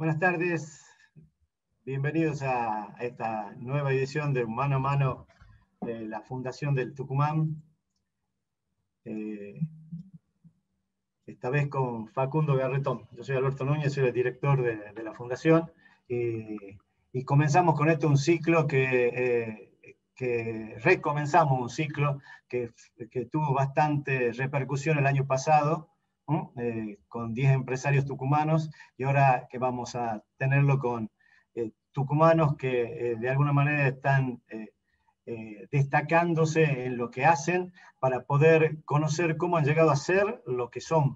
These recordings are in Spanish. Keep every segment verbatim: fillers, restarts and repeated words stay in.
Buenas tardes, bienvenidos a esta nueva edición de Mano a Mano de la Fundación del Tucumán. Eh, esta vez con Facundo Garretón. Yo soy Alberto Núñez, soy el director de, de la Fundación y, y comenzamos con esto un ciclo que, eh, que recomenzamos un ciclo que, que tuvo bastante repercusión el año pasado. ¿no? Eh, con diez empresarios tucumanos, y ahora que vamos a tenerlo con eh, tucumanos que eh, de alguna manera están eh, eh, destacándose en lo que hacen para poder conocer cómo han llegado a ser lo que son.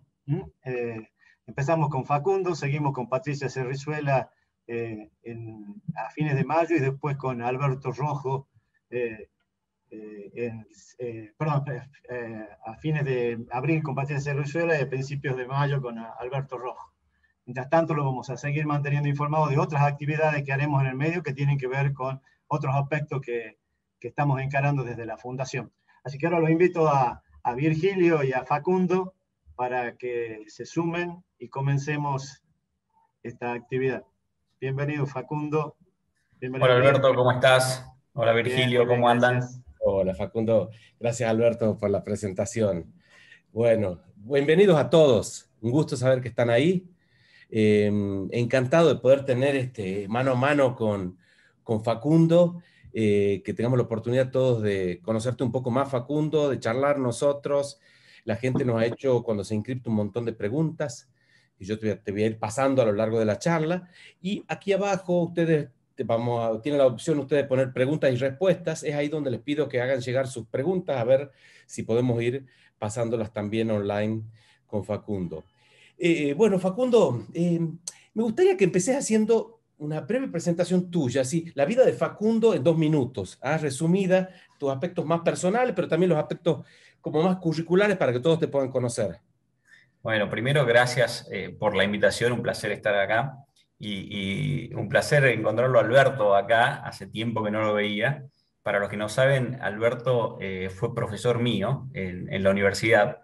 Eh, empezamos con Facundo, seguimos con Patricia Cerrizuela eh, en, a fines de mayo, y después con Alberto Rojo eh, Eh, en, eh, perdón, eh, a fines de abril con Patricia Cerrizuela y a principios de mayo con Alberto Rojo. Mientras tanto, lo vamos a seguir manteniendo informado de otras actividades que haremos en el medio que tienen que ver con otros aspectos que, que estamos encarando desde la Fundación. Así que ahora los invito a, a Virgilio y a Facundo para que se sumen y comencemos esta actividad. Bienvenido, Facundo. Bienvenido, Hola Alberto, Virgilio. ¿cómo estás? Hola Bien, Virgilio, muy bien, ¿cómo andan? gracias. Hola Facundo, gracias Alberto por la presentación. Bueno, bienvenidos a todos, un gusto saber que están ahí. Eh, encantado de poder tener este mano a mano con, con Facundo, eh, que tengamos la oportunidad todos de conocerte un poco más, Facundo, de charlar nosotros. La gente nos ha hecho cuando se inscribe un montón de preguntas y yo te voy, a, te voy a ir pasando a lo largo de la charla. Y aquí abajo ustedes Vamos a, tienen la opción ustedes de poner preguntas y respuestas. Es ahí donde les pido que hagan llegar sus preguntas, a ver si podemos ir pasándolas también online con Facundo. Eh, bueno, Facundo, eh, me gustaría que empecés haciendo una breve presentación tuya, ¿sí? La vida de Facundo en dos minutos, ¿ah? Resumida, tus aspectos más personales, pero también los aspectos como más curriculares para que todos te puedan conocer. Bueno, primero gracias eh, por la invitación, un placer estar acá y, y un placer encontrarlo a Alberto acá, hace tiempo que no lo veía. Para los que no saben, Alberto eh, fue profesor mío en, en la universidad.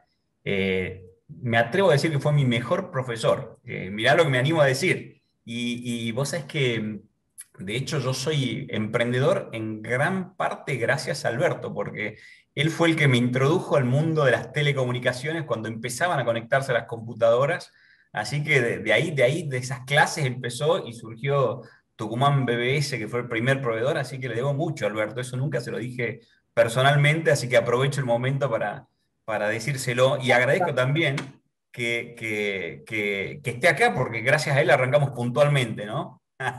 Eh, me atrevo a decir que fue mi mejor profesor. Eh, mirá lo que me animo a decir. Y, y vos sabés que, de hecho, yo soy emprendedor en gran parte gracias a Alberto, porque él fue el que me introdujo al mundo de las telecomunicaciones cuando empezaban a conectarse las computadoras. Así que de, de ahí, de ahí, de esas clases empezó y surgió Tucumán B B S, que fue el primer proveedor, así que le debo mucho a Alberto. Eso nunca se lo dije personalmente, así que aprovecho el momento para, para decírselo. Y agradezco también que, que, que, que esté acá, porque gracias a él arrancamos puntualmente, ¿no?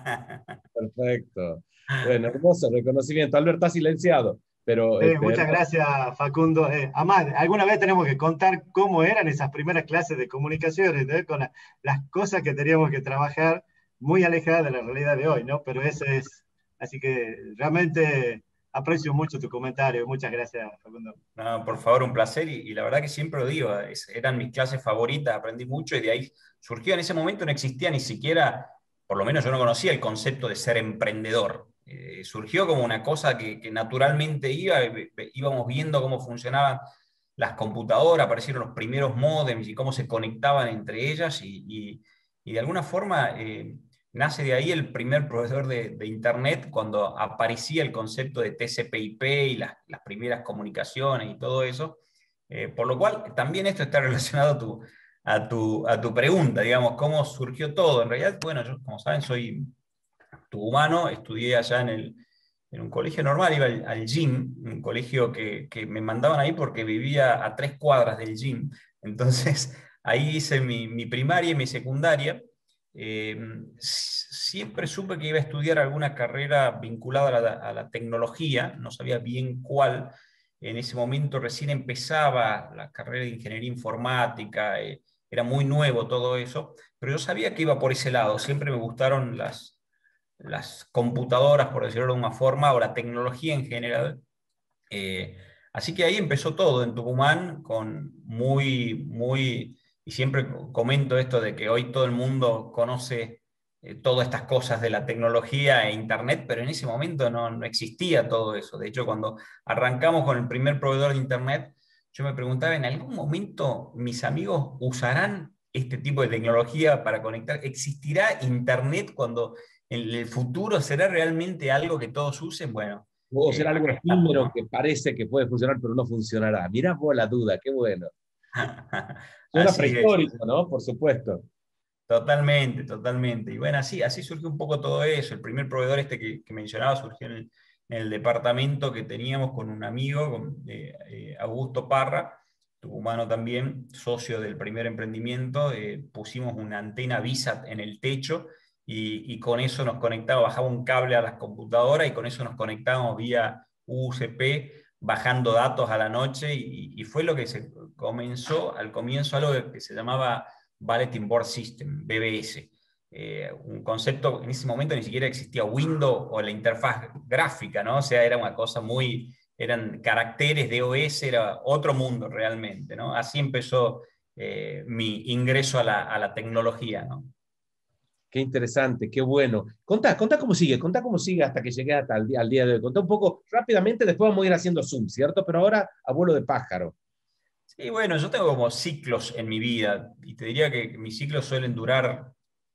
Perfecto. Bueno, hermoso reconocimiento. Alberto, está silenciado, pero... Sí, Este, muchas gracias, Facundo. Eh, además, alguna vez tenemos que contar cómo eran esas primeras clases de comunicaciones, ¿no? Con la- las cosas que teníamos que trabajar muy alejadas de la realidad de hoy, ¿no? Pero eso es, así que realmente aprecio mucho tu comentario. Muchas gracias, Facundo. No, por favor, un placer y, y la verdad que siempre lo digo, es- eran mis clases favoritas, aprendí mucho y de ahí surgió. En ese momento no existía ni siquiera, por lo menos yo no conocía el concepto de ser emprendedor. Eh, surgió como una cosa que, que naturalmente iba, eh, íbamos viendo cómo funcionaban las computadoras, aparecieron los primeros módems y cómo se conectaban entre ellas y, y- y de alguna forma eh, nace de ahí el primer proveedor de, de Internet cuando aparecía el concepto de T C P/I P y las, las primeras comunicaciones y todo eso. Eh, por lo cual, también esto está relacionado a tu, a, tu, a tu pregunta, digamos, cómo surgió todo. En realidad, bueno, yo, como saben, soy tucumano, estudié allá en, el, en un colegio normal, iba al, al gym, un colegio que, que me mandaban ahí porque vivía a tres cuadras del gym. Entonces, ahí hice mi, mi primaria y mi secundaria. Eh, siempre supe que iba a estudiar alguna carrera vinculada a la, a la tecnología, no sabía bien cuál. En ese momento recién empezaba la carrera de ingeniería informática, eh, era muy nuevo todo eso, pero yo sabía que iba por ese lado, siempre me gustaron las, las computadoras, por decirlo de una forma, o la tecnología en general. Eh, así que ahí empezó todo en Tucumán, con muy, muy, y siempre comento esto de que hoy todo el mundo conoce eh, todas estas cosas de la tecnología e Internet, pero en ese momento no, no existía todo eso. De hecho, cuando arrancamos con el primer proveedor de Internet, yo me preguntaba, ¿en algún momento mis amigos usarán este tipo de tecnología para conectar. ¿Existirá Internet cuando en el futuro será realmente algo que todos usen? Bueno, O será eh, algo acá estamos, efímero ¿no? que parece que puede funcionar, pero no funcionará. Mirá vos la duda, qué bueno. Suena Así es. prehistórico, ¿no? Por supuesto. Totalmente, totalmente. Y bueno, así, así surgió un poco todo eso. El primer proveedor este que, que mencionaba surgió en el, en el departamento que teníamos con un amigo, con eh, eh, Augusto Parra, tucumano también, socio del primer emprendimiento. Eh, pusimos una antena VISAT en el techo y, y con eso nos conectaba, bajaba un cable a las computadoras y con eso nos conectábamos vía U S B, bajando datos a la noche y, y fue lo que se comenzó al comienzo, algo que se llamaba Bulletin Board System, B B S. Eh, un concepto, en ese momento ni siquiera existía Windows o la interfaz gráfica, ¿no? O sea, era una cosa muy, eran caracteres de O S, era otro mundo realmente, ¿no? Así empezó eh, mi ingreso a la, a la tecnología, ¿no? Qué interesante, qué bueno. Contá, contá cómo sigue, contá cómo sigue hasta que llegué hasta el día, al día de hoy. Contá un poco rápidamente, después vamos a ir haciendo zoom, ¿cierto? Pero ahora a vuelo de pájaro. Sí, bueno, yo tengo como ciclos en mi vida y te diría que mis ciclos suelen durar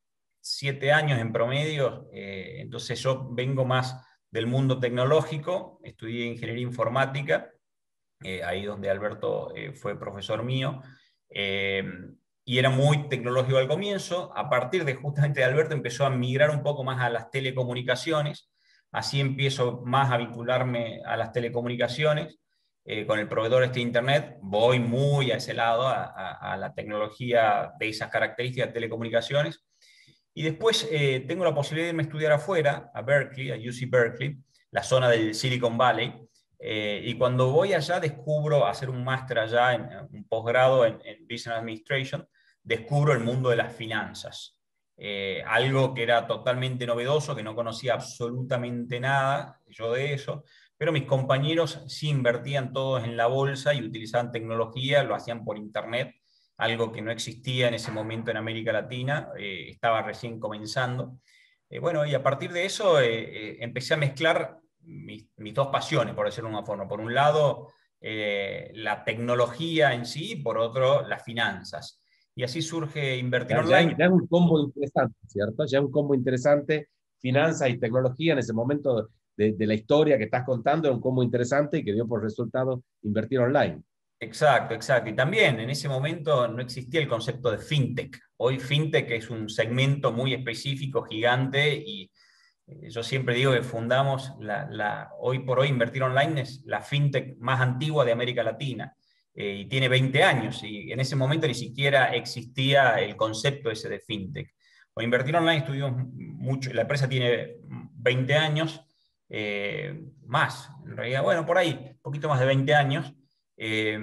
siete años en promedio, eh, entonces yo vengo más del mundo tecnológico, estudié ingeniería informática, eh, ahí donde Alberto eh, fue profesor mío, eh, y era muy tecnológico al comienzo. A partir de justamente de Alberto empezó a migrar un poco más a las telecomunicaciones, así empiezo más a vincularme a las telecomunicaciones. Eh, con el proveedor este de Internet, voy muy a ese lado, a, a, a la tecnología de esas características de telecomunicaciones. Y después eh, tengo la posibilidad de irme a estudiar afuera, a Berkeley, a U C Berkeley, la zona del Silicon Valley. Eh, y cuando voy allá descubro, hacer un máster allá, en, un posgrado en, en Business Administration, descubro el mundo de las finanzas. Eh, algo que era totalmente novedoso, que no conocía absolutamente nada yo de eso, pero mis compañeros sí invertían todos en la bolsa y utilizaban tecnología, lo hacían por internet, algo que no existía en ese momento en América Latina, eh, estaba recién comenzando. Eh, bueno, y a partir de eso eh, eh, empecé a mezclar mis, mis, dos pasiones, por decirlo de una forma. Por un lado, eh, la tecnología en sí, y por otro, las finanzas. Y así surge Invertir Ya, ya, Online. ya es un combo interesante, ¿cierto? Ya es un combo interesante, finanzas y tecnología en ese momento de, de la historia que estás contando, es un combo interesante y que dio por resultado Invertir Online. Exacto, exacto. Y también en ese momento no existía el concepto de fintech. Hoy fintech es un segmento muy específico, gigante, y yo siempre digo que fundamos, la, la, hoy por hoy Invertir Online es la fintech más antigua de América Latina, eh, y tiene veinte años, y en ese momento ni siquiera existía el concepto ese de fintech. Con Invertir Online estuvimos mucho, la empresa tiene veinte años, eh, más, en realidad, bueno, por ahí, un poquito más de veinte años, eh,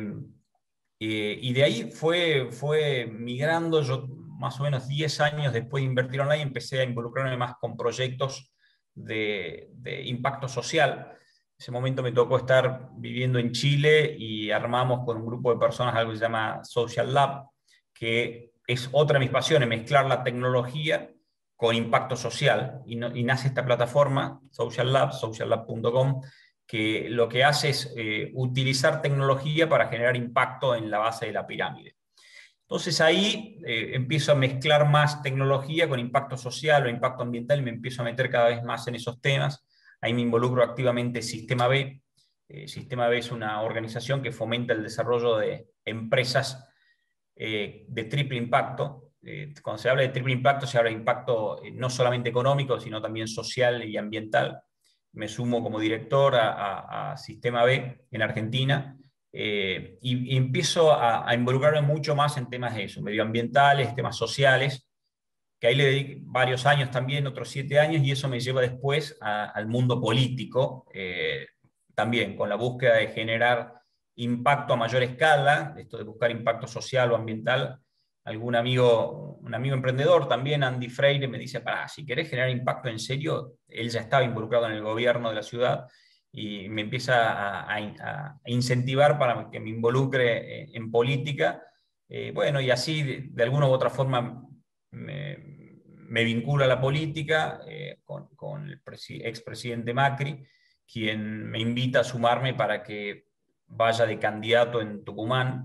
eh, y de ahí fue, fue migrando. Yo más o menos diez años después de Invertir Online empecé a involucrarme más con proyectos de, de impacto social. En ese momento me tocó estar viviendo en Chile y armamos con un grupo de personas algo que se llama Social Lab, que es otra de mis pasiones, mezclar la tecnología con impacto social. Y, no, y nace esta plataforma, Social Lab, social lab punto com, que lo que hace es eh, utilizar tecnología para generar impacto en la base de la pirámide. Entonces ahí eh, empiezo a mezclar más tecnología con impacto social o impacto ambiental y me empiezo a meter cada vez más en esos temas. Ahí me involucro activamente Sistema B. Eh, Sistema B es una organización que fomenta el desarrollo de empresas eh, de triple impacto. Eh, cuando se habla de triple impacto, se habla de impacto eh, no solamente económico, sino también social y ambiental. Me sumo como director a, a, a Sistema B en Argentina. Eh, y, y empiezo a, a involucrarme mucho más en temas de eso, medioambientales, temas sociales, que ahí le dediqué varios años también, otros siete años, y eso me lleva después a, al mundo político, eh, también con la búsqueda de generar impacto a mayor escala, esto de buscar impacto social o ambiental. Algún amigo, un amigo emprendedor también, Andy Freire, me dice, pará, si querés generar impacto en serio, él ya estaba involucrado en el gobierno de la ciudad, y me empieza a, a, a incentivar para que me involucre en política. Eh, bueno, y así de, de alguna u otra forma me, me vinculo a la política eh, con, con el expresidente Macri, quien me invita a sumarme para que vaya de candidato en Tucumán.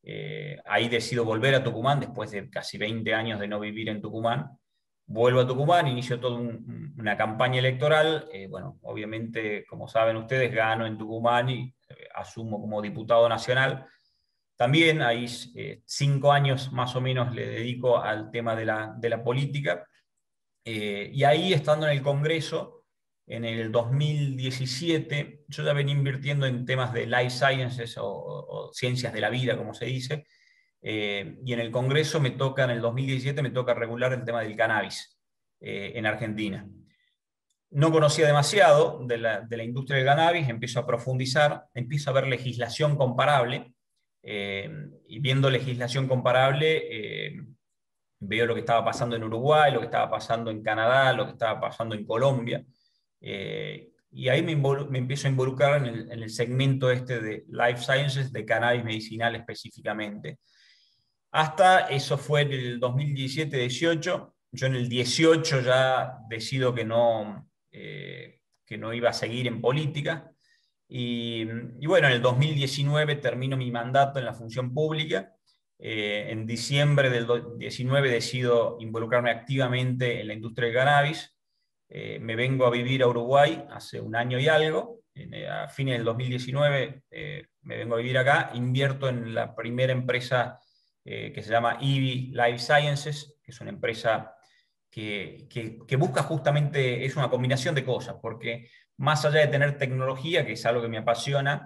Eh, ahí decido volver a Tucumán después de casi veinte años de no vivir en Tucumán. Vuelvo a Tucumán, inicio toda un, una campaña electoral. Eh, bueno, obviamente, como saben ustedes, gano en Tucumán y eh, asumo como diputado nacional. También ahí eh, cinco años más o menos le dedico al tema de la, de la política. Eh, y ahí, estando en el Congreso, en el dos mil diecisiete, yo ya venía invirtiendo en temas de life sciences o, o, o ciencias de la vida, como se dice. Eh, y en el Congreso me toca, en el dos mil diecisiete, me toca regular el tema del cannabis eh, en Argentina. No conocía demasiado de la, de la industria del cannabis, empiezo a profundizar, empiezo a ver legislación comparable, eh, y viendo legislación comparable, eh, veo lo que estaba pasando en Uruguay, lo que estaba pasando en Canadá, lo que estaba pasando en Colombia, eh, y ahí me, me empiezo a involucrar en el, en el segmento este de life sciences, de cannabis medicinal específicamente. Hasta eso fue en el dos mil diecisiete dieciocho, yo en el dieciocho ya decido que no, eh, que no iba a seguir en política, y, y bueno, en el dos mil diecinueve termino mi mandato en la función pública. Eh, en diciembre del diecinueve decido involucrarme activamente en la industria del cannabis. Eh, me vengo a vivir a Uruguay hace un año y algo. En, a fines del dos mil diecinueve eh, me vengo a vivir acá, invierto en la primera empresa eh, que se llama I V I Life Sciences, que es una empresa que, que, que busca justamente, es una combinación de cosas, porque más allá de tener tecnología, que es algo que me apasiona,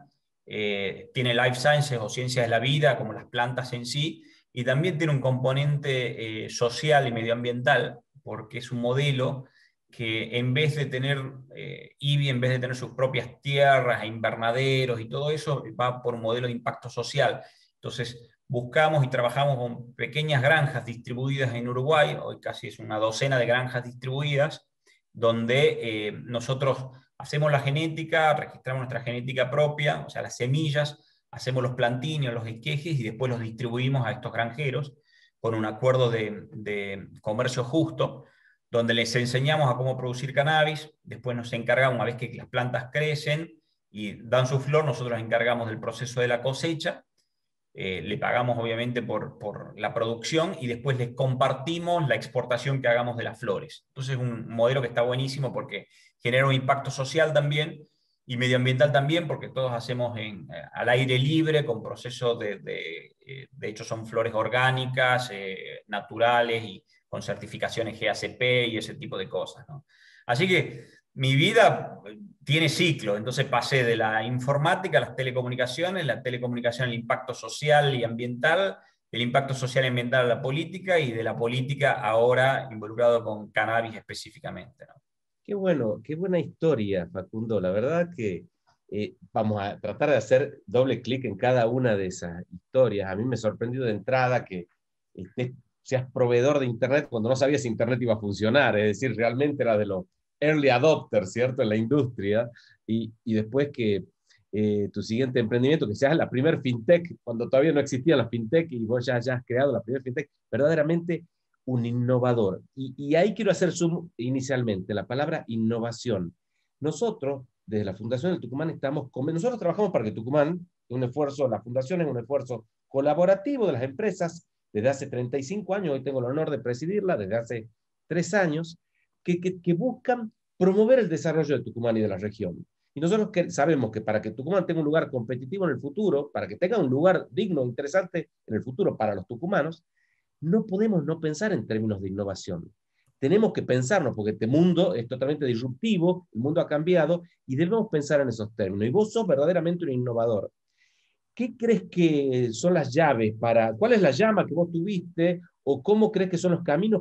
eh, tiene life sciences o ciencias de la vida, como las plantas en sí, y también tiene un componente eh, social y medioambiental, porque es un modelo que en vez de tener eh, I V I, en vez de tener sus propias tierras, invernaderos y todo eso, va por un modelo de impacto social. Entonces, buscamos y trabajamos con pequeñas granjas distribuidas en Uruguay, hoy casi es una docena de granjas distribuidas, donde eh, nosotros hacemos la genética, registramos nuestra genética propia, o sea, las semillas, hacemos los plantines, los esquejes y después los distribuimos a estos granjeros con un acuerdo de, de comercio justo, donde les enseñamos a cómo producir cannabis, después nos encargamos, una vez que las plantas crecen y dan su flor, nosotros nos encargamos del proceso de la cosecha, eh, le pagamos obviamente por, por la producción y después les compartimos la exportación que hagamos de las flores. Entonces es un modelo que está buenísimo porque genera un impacto social también y medioambiental también, porque todos hacemos en, eh, al aire libre, con procesos de, de, eh, de hecho son flores orgánicas, eh, naturales y con certificaciones G A C P y ese tipo de cosas, ¿no? Así que mi vida tiene ciclo, entonces pasé de la informática a las telecomunicaciones, la telecomunicación al impacto social y ambiental, del impacto social y ambiental a la política, y de la política ahora involucrado con cannabis específicamente, ¿no? Qué bueno, qué buena historia, Facundo. La verdad que eh, vamos a tratar de hacer doble clic en cada una de esas historias. A mí me sorprendió de entrada que este, seas proveedor de Internet cuando no sabías si Internet iba a funcionar, es decir, realmente era de los early adopters, ¿cierto?, en la industria, y, y después que eh, tu siguiente emprendimiento, que seas la primer fintech, cuando todavía no existían las fintech, y vos ya, ya has creado la primera fintech, verdaderamente un innovador. Y, y ahí quiero hacer zoom inicialmente, la palabra innovación. Nosotros, desde la Fundación del Tucumán, estamos, con, nosotros trabajamos para que Tucumán, un esfuerzo, la Fundación es un esfuerzo colaborativo de las empresas, desde hace treinta y cinco años, hoy tengo el honor de presidirla, desde hace tres años, que, que, que buscan promover el desarrollo de Tucumán y de la región. Y nosotros que, sabemos que para que Tucumán tenga un lugar competitivo en el futuro, para que tenga un lugar digno, interesante en el futuro para los tucumanos, no podemos no pensar en términos de innovación. Tenemos que pensarnos, porque este mundo es totalmente disruptivo, el mundo ha cambiado, y debemos pensar en esos términos. Y vos sos verdaderamente un innovador. ¿Qué crees que son las llaves para, cuál es la llama que vos tuviste, o cómo crees que son los caminos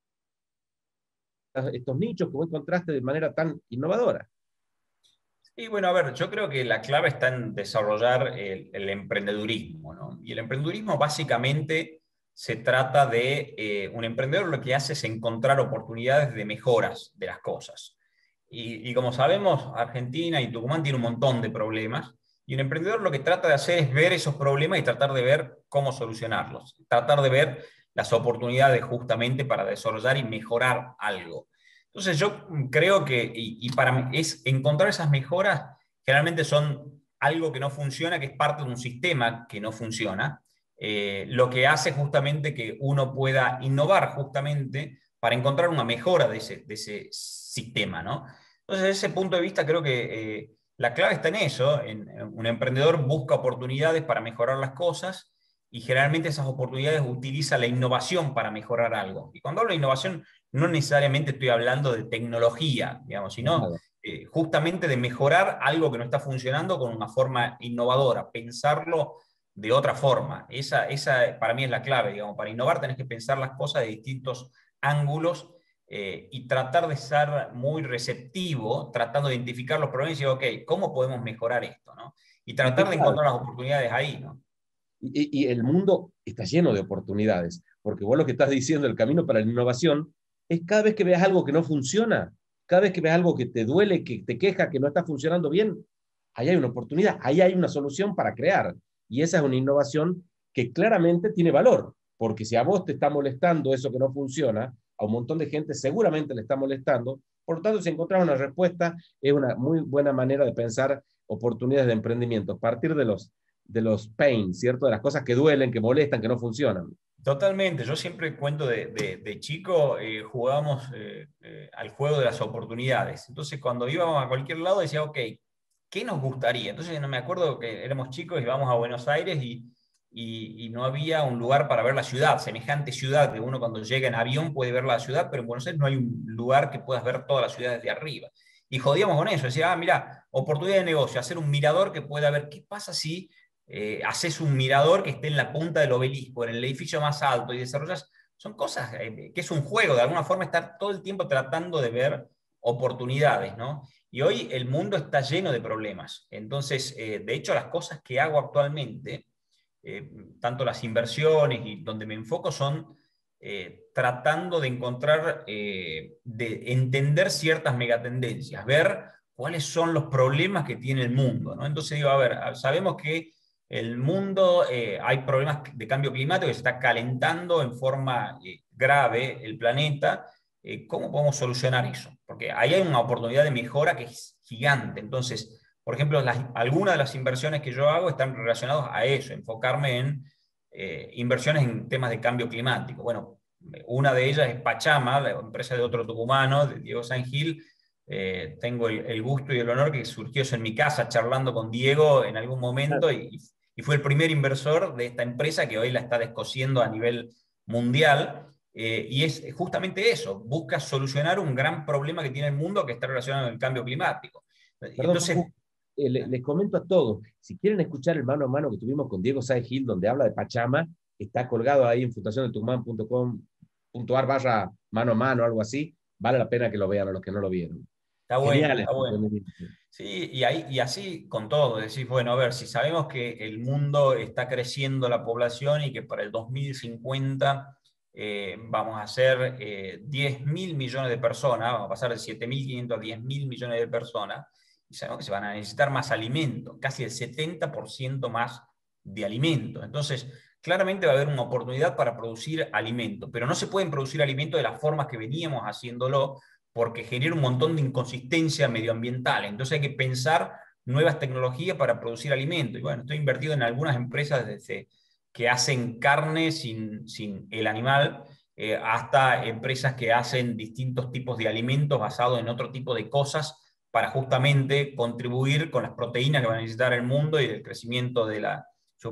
para estos nichos que vos encontraste de manera tan innovadora? Y bueno, a ver, yo creo que la clave está en desarrollar el, el emprendedurismo, ¿no? Y el emprendedurismo básicamente se trata de eh, un emprendedor lo que hace es encontrar oportunidades de mejoras de las cosas. Y, y como sabemos, Argentina y Tucumán tienen un montón de problemas, y un emprendedor lo que trata de hacer es ver esos problemas y tratar de ver cómo solucionarlos, tratar de ver las oportunidades justamente para desarrollar y mejorar algo. Entonces yo creo que, y, y para mí, es encontrar esas mejoras, generalmente son algo que no funciona, que es parte de un sistema que no funciona, eh, lo que hace justamente que uno pueda innovar justamente para encontrar una mejora de ese, de ese sistema, ¿no? Entonces, desde ese punto de vista, creo que eh, la clave está en eso. En, en un emprendedor busca oportunidades para mejorar las cosas y generalmente esas oportunidades utiliza la innovación para mejorar algo. Y cuando hablo de innovación, no necesariamente estoy hablando de tecnología, digamos, sino eh, justamente de mejorar algo que no está funcionando con una forma innovadora, pensarlo de otra forma. Esa, esa para mí es la clave, digamos. Para innovar tenés que pensar las cosas de distintos ángulos eh, y tratar de ser muy receptivo, tratando de identificar los problemas y decir, ok, ¿cómo podemos mejorar esto, ¿no? Y tratar de encontrar las oportunidades ahí, ¿no? Y, y el mundo está lleno de oportunidades, porque vos lo que estás diciendo, el camino para la innovación, es cada vez que veas algo que no funciona, cada vez que veas algo que te duele, que te queja, que no está funcionando bien, ahí hay una oportunidad, ahí hay una solución para crear. Y esa es una innovación que claramente tiene valor, porque si a vos te está molestando eso que no funciona, a un montón de gente seguramente le está molestando. Por lo tanto, si encontrás una respuesta, es una muy buena manera de pensar oportunidades de emprendimiento, a partir de los de los pain, ¿cierto? De las cosas que duelen, que molestan, que no funcionan. Totalmente. Yo siempre cuento de, de, de chico, eh, jugábamos eh, eh, al juego de las oportunidades. Entonces, cuando íbamos a cualquier lado, decía, ok, ¿qué nos gustaría? Entonces, no me acuerdo que éramos chicos y íbamos a Buenos Aires y, y, y no había un lugar para ver la ciudad, semejante ciudad, que uno cuando llega en avión puede ver la ciudad, pero en Buenos Aires no hay un lugar que puedas ver toda la ciudad desde arriba. Y jodíamos con eso, decía, ah, mira, oportunidad de negocio, hacer un mirador que pueda ver qué pasa si Eh, haces un mirador que esté en la punta del obelisco, en el edificio más alto, y desarrollas, son cosas eh, que es un juego, de alguna forma estar todo el tiempo tratando de ver oportunidades, ¿no? Y hoy el mundo está lleno de problemas. Entonces, eh, de hecho, las cosas que hago actualmente, eh, tanto las inversiones y donde me enfoco son eh, tratando de encontrar, eh, de entender ciertas megatendencias, ver cuáles son los problemas que tiene el mundo, ¿no? Entonces digo, a ver, sabemos que el mundo, eh, hay problemas de cambio climático, que se está calentando en forma eh, grave el planeta. Eh, ¿Cómo podemos solucionar eso? Porque ahí hay una oportunidad de mejora que es gigante. Entonces, por ejemplo, las, algunas de las inversiones que yo hago están relacionadas a eso, enfocarme en eh, inversiones en temas de cambio climático. Bueno, una de ellas es Pachama, la empresa de otro tucumano, de Diego San Gil. Eh, tengo el, el gusto y el honor que surgió eso en mi casa, charlando con Diego en algún momento, y, y fue el primer inversor de esta empresa que hoy la está descosiendo a nivel mundial. Eh, y es justamente eso, busca solucionar un gran problema que tiene el mundo que está relacionado con el cambio climático. Perdón, Entonces, eh, les, les comento a todos, si quieren escuchar el mano a mano que tuvimos con Diego Sáenz Gil, donde habla de Pachama, está colgado ahí en fundación de tucumán punto com punto ar barra mano a mano, algo así, vale la pena que lo vean a los que no lo vieron. Está bueno, Genial, está bueno. Sí, y, ahí, y así con todo, decís, bueno, a ver, si sabemos que el mundo está creciendo la población y que para el dos mil cincuenta eh, vamos a ser eh, diez mil millones de personas, vamos a pasar de siete mil quinientos a diez mil millones de personas, y sabemos que se van a necesitar más alimentos, casi el setenta por ciento más de alimentos. Entonces, claramente va a haber una oportunidad para producir alimentos, pero no se pueden producir alimentos de las formas que veníamos haciéndolo, porque genera un montón de inconsistencia medioambiental. Entonces hay que pensar nuevas tecnologías para producir alimentos. Y bueno, estoy invertido en algunas empresas desde que hacen carne sin, sin el animal, eh, hasta empresas que hacen distintos tipos de alimentos basados en otro tipo de cosas para justamente contribuir con las proteínas que va a necesitar el mundo y el crecimiento de la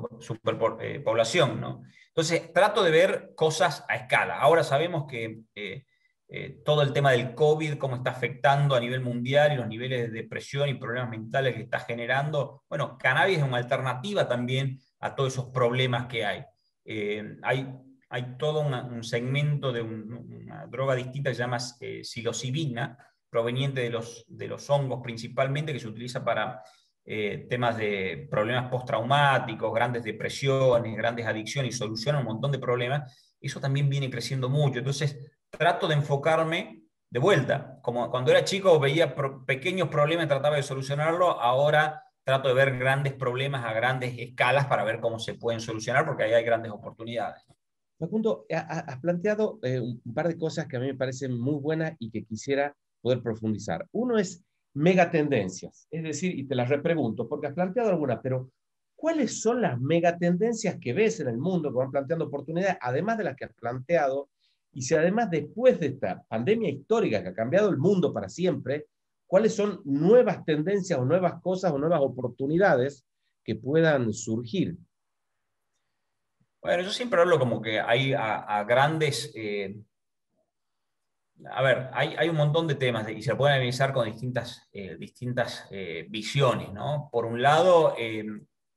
superpoblación, ¿no? Entonces, trato de ver cosas a escala. Ahora sabemos que eh, eh, todo el tema del COVID, cómo está afectando a nivel mundial y los niveles de depresión y problemas mentales que está generando. Bueno, cannabis es una alternativa también a todos esos problemas que hay. Eh, hay, hay todo una, un segmento de un, una droga distinta que se llama eh, psilocibina, proveniente de los, de los hongos principalmente, que se utiliza para eh, temas de problemas postraumáticos, grandes depresiones, grandes adicciones, y soluciona un montón de problemas. Eso también viene creciendo mucho. Entonces, trato de enfocarme de vuelta. Como cuando era chico veía pro, pequeños problemas y trataba de solucionarlo, ahora trato de ver grandes problemas a grandes escalas para ver cómo se pueden solucionar, porque ahí hay grandes oportunidades. Facundo, has planteado eh, un par de cosas que a mí me parecen muy buenas y que quisiera poder profundizar. Uno es megatendencias, es decir, y te las repregunto, porque has planteado algunas, pero ¿cuáles son las megatendencias que ves en el mundo que van planteando oportunidades, además de las que has planteado? Y si además después de esta pandemia histórica que ha cambiado el mundo para siempre, ¿cuáles son nuevas tendencias o nuevas cosas o nuevas oportunidades que puedan surgir? Bueno, yo siempre hablo como que hay a, a grandes... Eh, a ver, hay, hay un montón de temas y se lo pueden analizar con distintas, eh, distintas eh, visiones, ¿no? Por un lado, eh,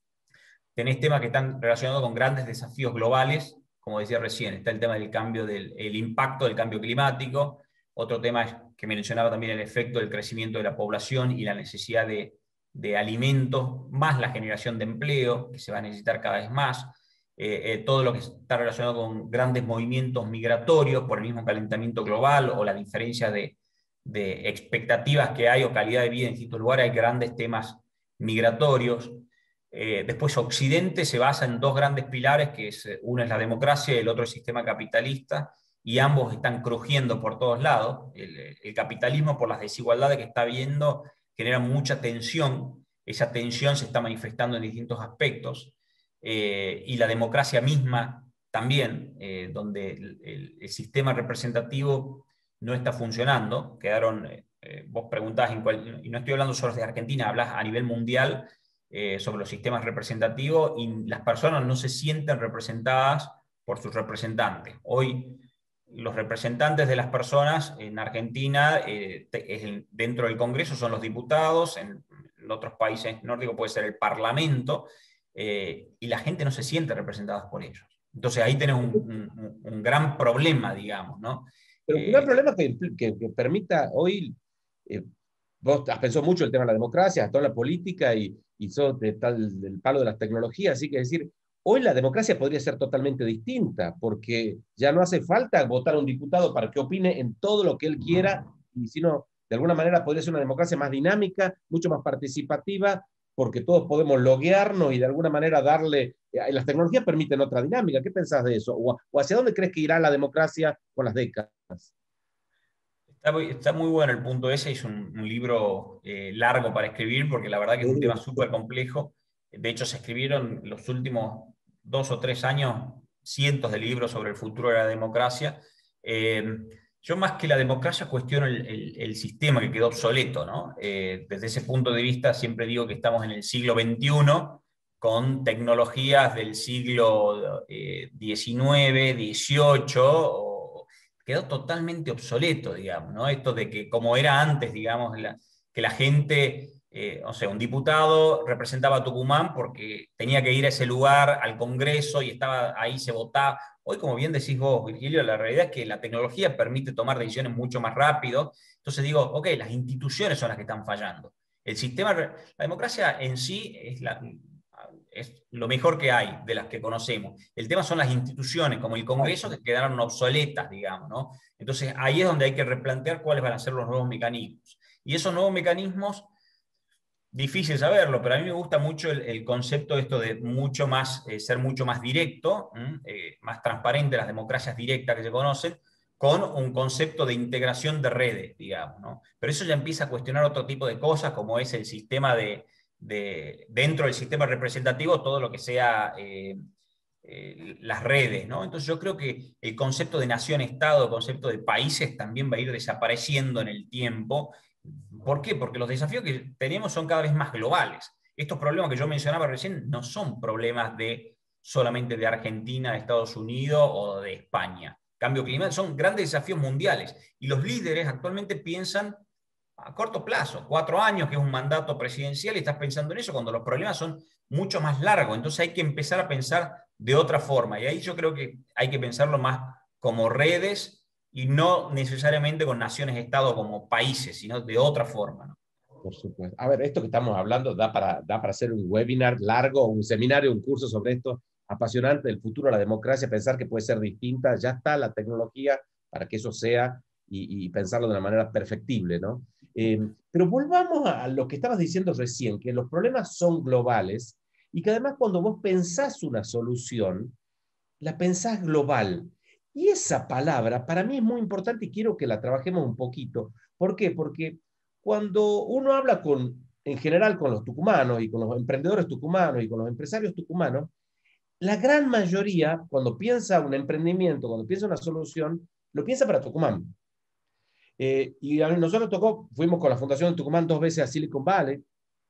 tenés temas que están relacionados con grandes desafíos globales, como decía recién, está el tema del cambio, del el impacto del cambio climático. Otro tema es que mencionaba también el efecto del crecimiento de la población y la necesidad de, de alimentos, más la generación de empleo, que se va a necesitar cada vez más. Eh, eh, todo lo que está relacionado con grandes movimientos migratorios por el mismo calentamiento global o la diferencia de, de expectativas que hay o calidad de vida en distintos lugares, hay grandes temas migratorios. Eh, después Occidente se basa en dos grandes pilares, que es, uno es la democracia y el otro el sistema capitalista, y ambos están crujiendo por todos lados. El, el capitalismo, por las desigualdades que está habiendo, genera mucha tensión. Esa tensión se está manifestando en distintos aspectos. Eh, y la democracia misma también, eh, donde el, el, el sistema representativo no está funcionando. Quedaron, eh, vos preguntás, en cuál, y no estoy hablando solo de Argentina, hablas a nivel mundial eh, sobre los sistemas representativos, y las personas no se sienten representadas por sus representantes. Hoy los representantes de las personas en Argentina, eh, te, dentro del Congreso, son los diputados, en, en otros países nórdicos puede ser el Parlamento, Eh, y la gente no se siente representada por ellos. Entonces ahí tenés un, un, un gran problema, digamos, ¿no? Pero un gran eh, problema que, que, que permita hoy, eh, vos has pensado mucho el tema de la democracia, toda la política, y, y sos de tal, del palo de las tecnologías, así que decir, hoy la democracia podría ser totalmente distinta, porque ya no hace falta votar a un diputado para que opine en todo lo que él quiera, y sino, de alguna manera podría ser una democracia más dinámica, mucho más participativa, porque todos podemos loguearnos y de alguna manera darle... Las tecnologías permiten otra dinámica. ¿Qué pensás de eso? ¿O, o hacia dónde crees que irá la democracia con las décadas? Está muy, está muy bueno el punto ese. Es un, un libro eh, largo para escribir, porque la verdad que es un tema súper complejo. De hecho, se escribieron los últimos dos o tres años cientos de libros sobre el futuro de la democracia. Eh, Yo más que la democracia cuestiono el, el, el sistema que quedó obsoleto, ¿no? Eh, desde ese punto de vista siempre digo que estamos en el siglo veintiuno con tecnologías del siglo eh, diecinueve, dieciocho, o, quedó totalmente obsoleto, digamos, ¿no? Esto de que como era antes, digamos, la, que la gente... Eh, o sea, un diputado representaba a Tucumán porque tenía que ir a ese lugar, al Congreso, y estaba ahí, se votaba. Hoy, como bien decís vos, Virgilio, la realidad es que la tecnología permite tomar decisiones mucho más rápido. Entonces digo, ok, las instituciones son las que están fallando. El sistema, la democracia en sí es, la, es lo mejor que hay de las que conocemos. El tema son las instituciones, como el Congreso, que quedaron obsoletas, digamos, ¿no? Entonces ahí es donde hay que replantear cuáles van a ser los nuevos mecanismos. Y esos nuevos mecanismos, difícil saberlo, pero a mí me gusta mucho el, el concepto esto de mucho más, eh, ser mucho más directo, eh, más transparente, las democracias directas que se conocen, con un concepto de integración de redes, digamos, ¿no? Pero eso ya empieza a cuestionar otro tipo de cosas, como es el sistema de, de dentro del sistema representativo, todo lo que sea eh, eh, las redes, ¿no? Entonces yo creo que el concepto de nación-estado, el concepto de países también va a ir desapareciendo en el tiempo. ¿Por qué? Porque los desafíos que tenemos son cada vez más globales. Estos problemas que yo mencionaba recién no son problemas de solamente de Argentina, de Estados Unidos o de España. Cambio climático son grandes desafíos mundiales, y los líderes actualmente piensan a corto plazo, cuatro años, que es un mandato presidencial, y estás pensando en eso cuando los problemas son mucho más largos. Entonces hay que empezar a pensar de otra forma, y ahí yo creo que hay que pensarlo más como redes y no necesariamente con naciones-estado como países, sino de otra forma, ¿no? Por supuesto. A ver, esto que estamos hablando da para, da para hacer un webinar largo, un seminario, un curso sobre esto, apasionante, del futuro de la democracia, pensar que puede ser distinta. Ya está la tecnología para que eso sea, y, y pensarlo de una manera perfectible, ¿no? Eh, pero volvamos a lo que estabas diciendo recién, que los problemas son globales, y que además cuando vos pensás una solución, la pensás global. Y esa palabra para mí es muy importante y quiero que la trabajemos un poquito. ¿Por qué? Porque cuando uno habla con en general con los tucumanos y con los emprendedores tucumanos y con los empresarios tucumanos, la gran mayoría, cuando piensa un emprendimiento, cuando piensa una solución, lo piensa para Tucumán. Eh, y a nosotros tocó, fuimos con la Fundación de Tucumán dos veces a Silicon Valley,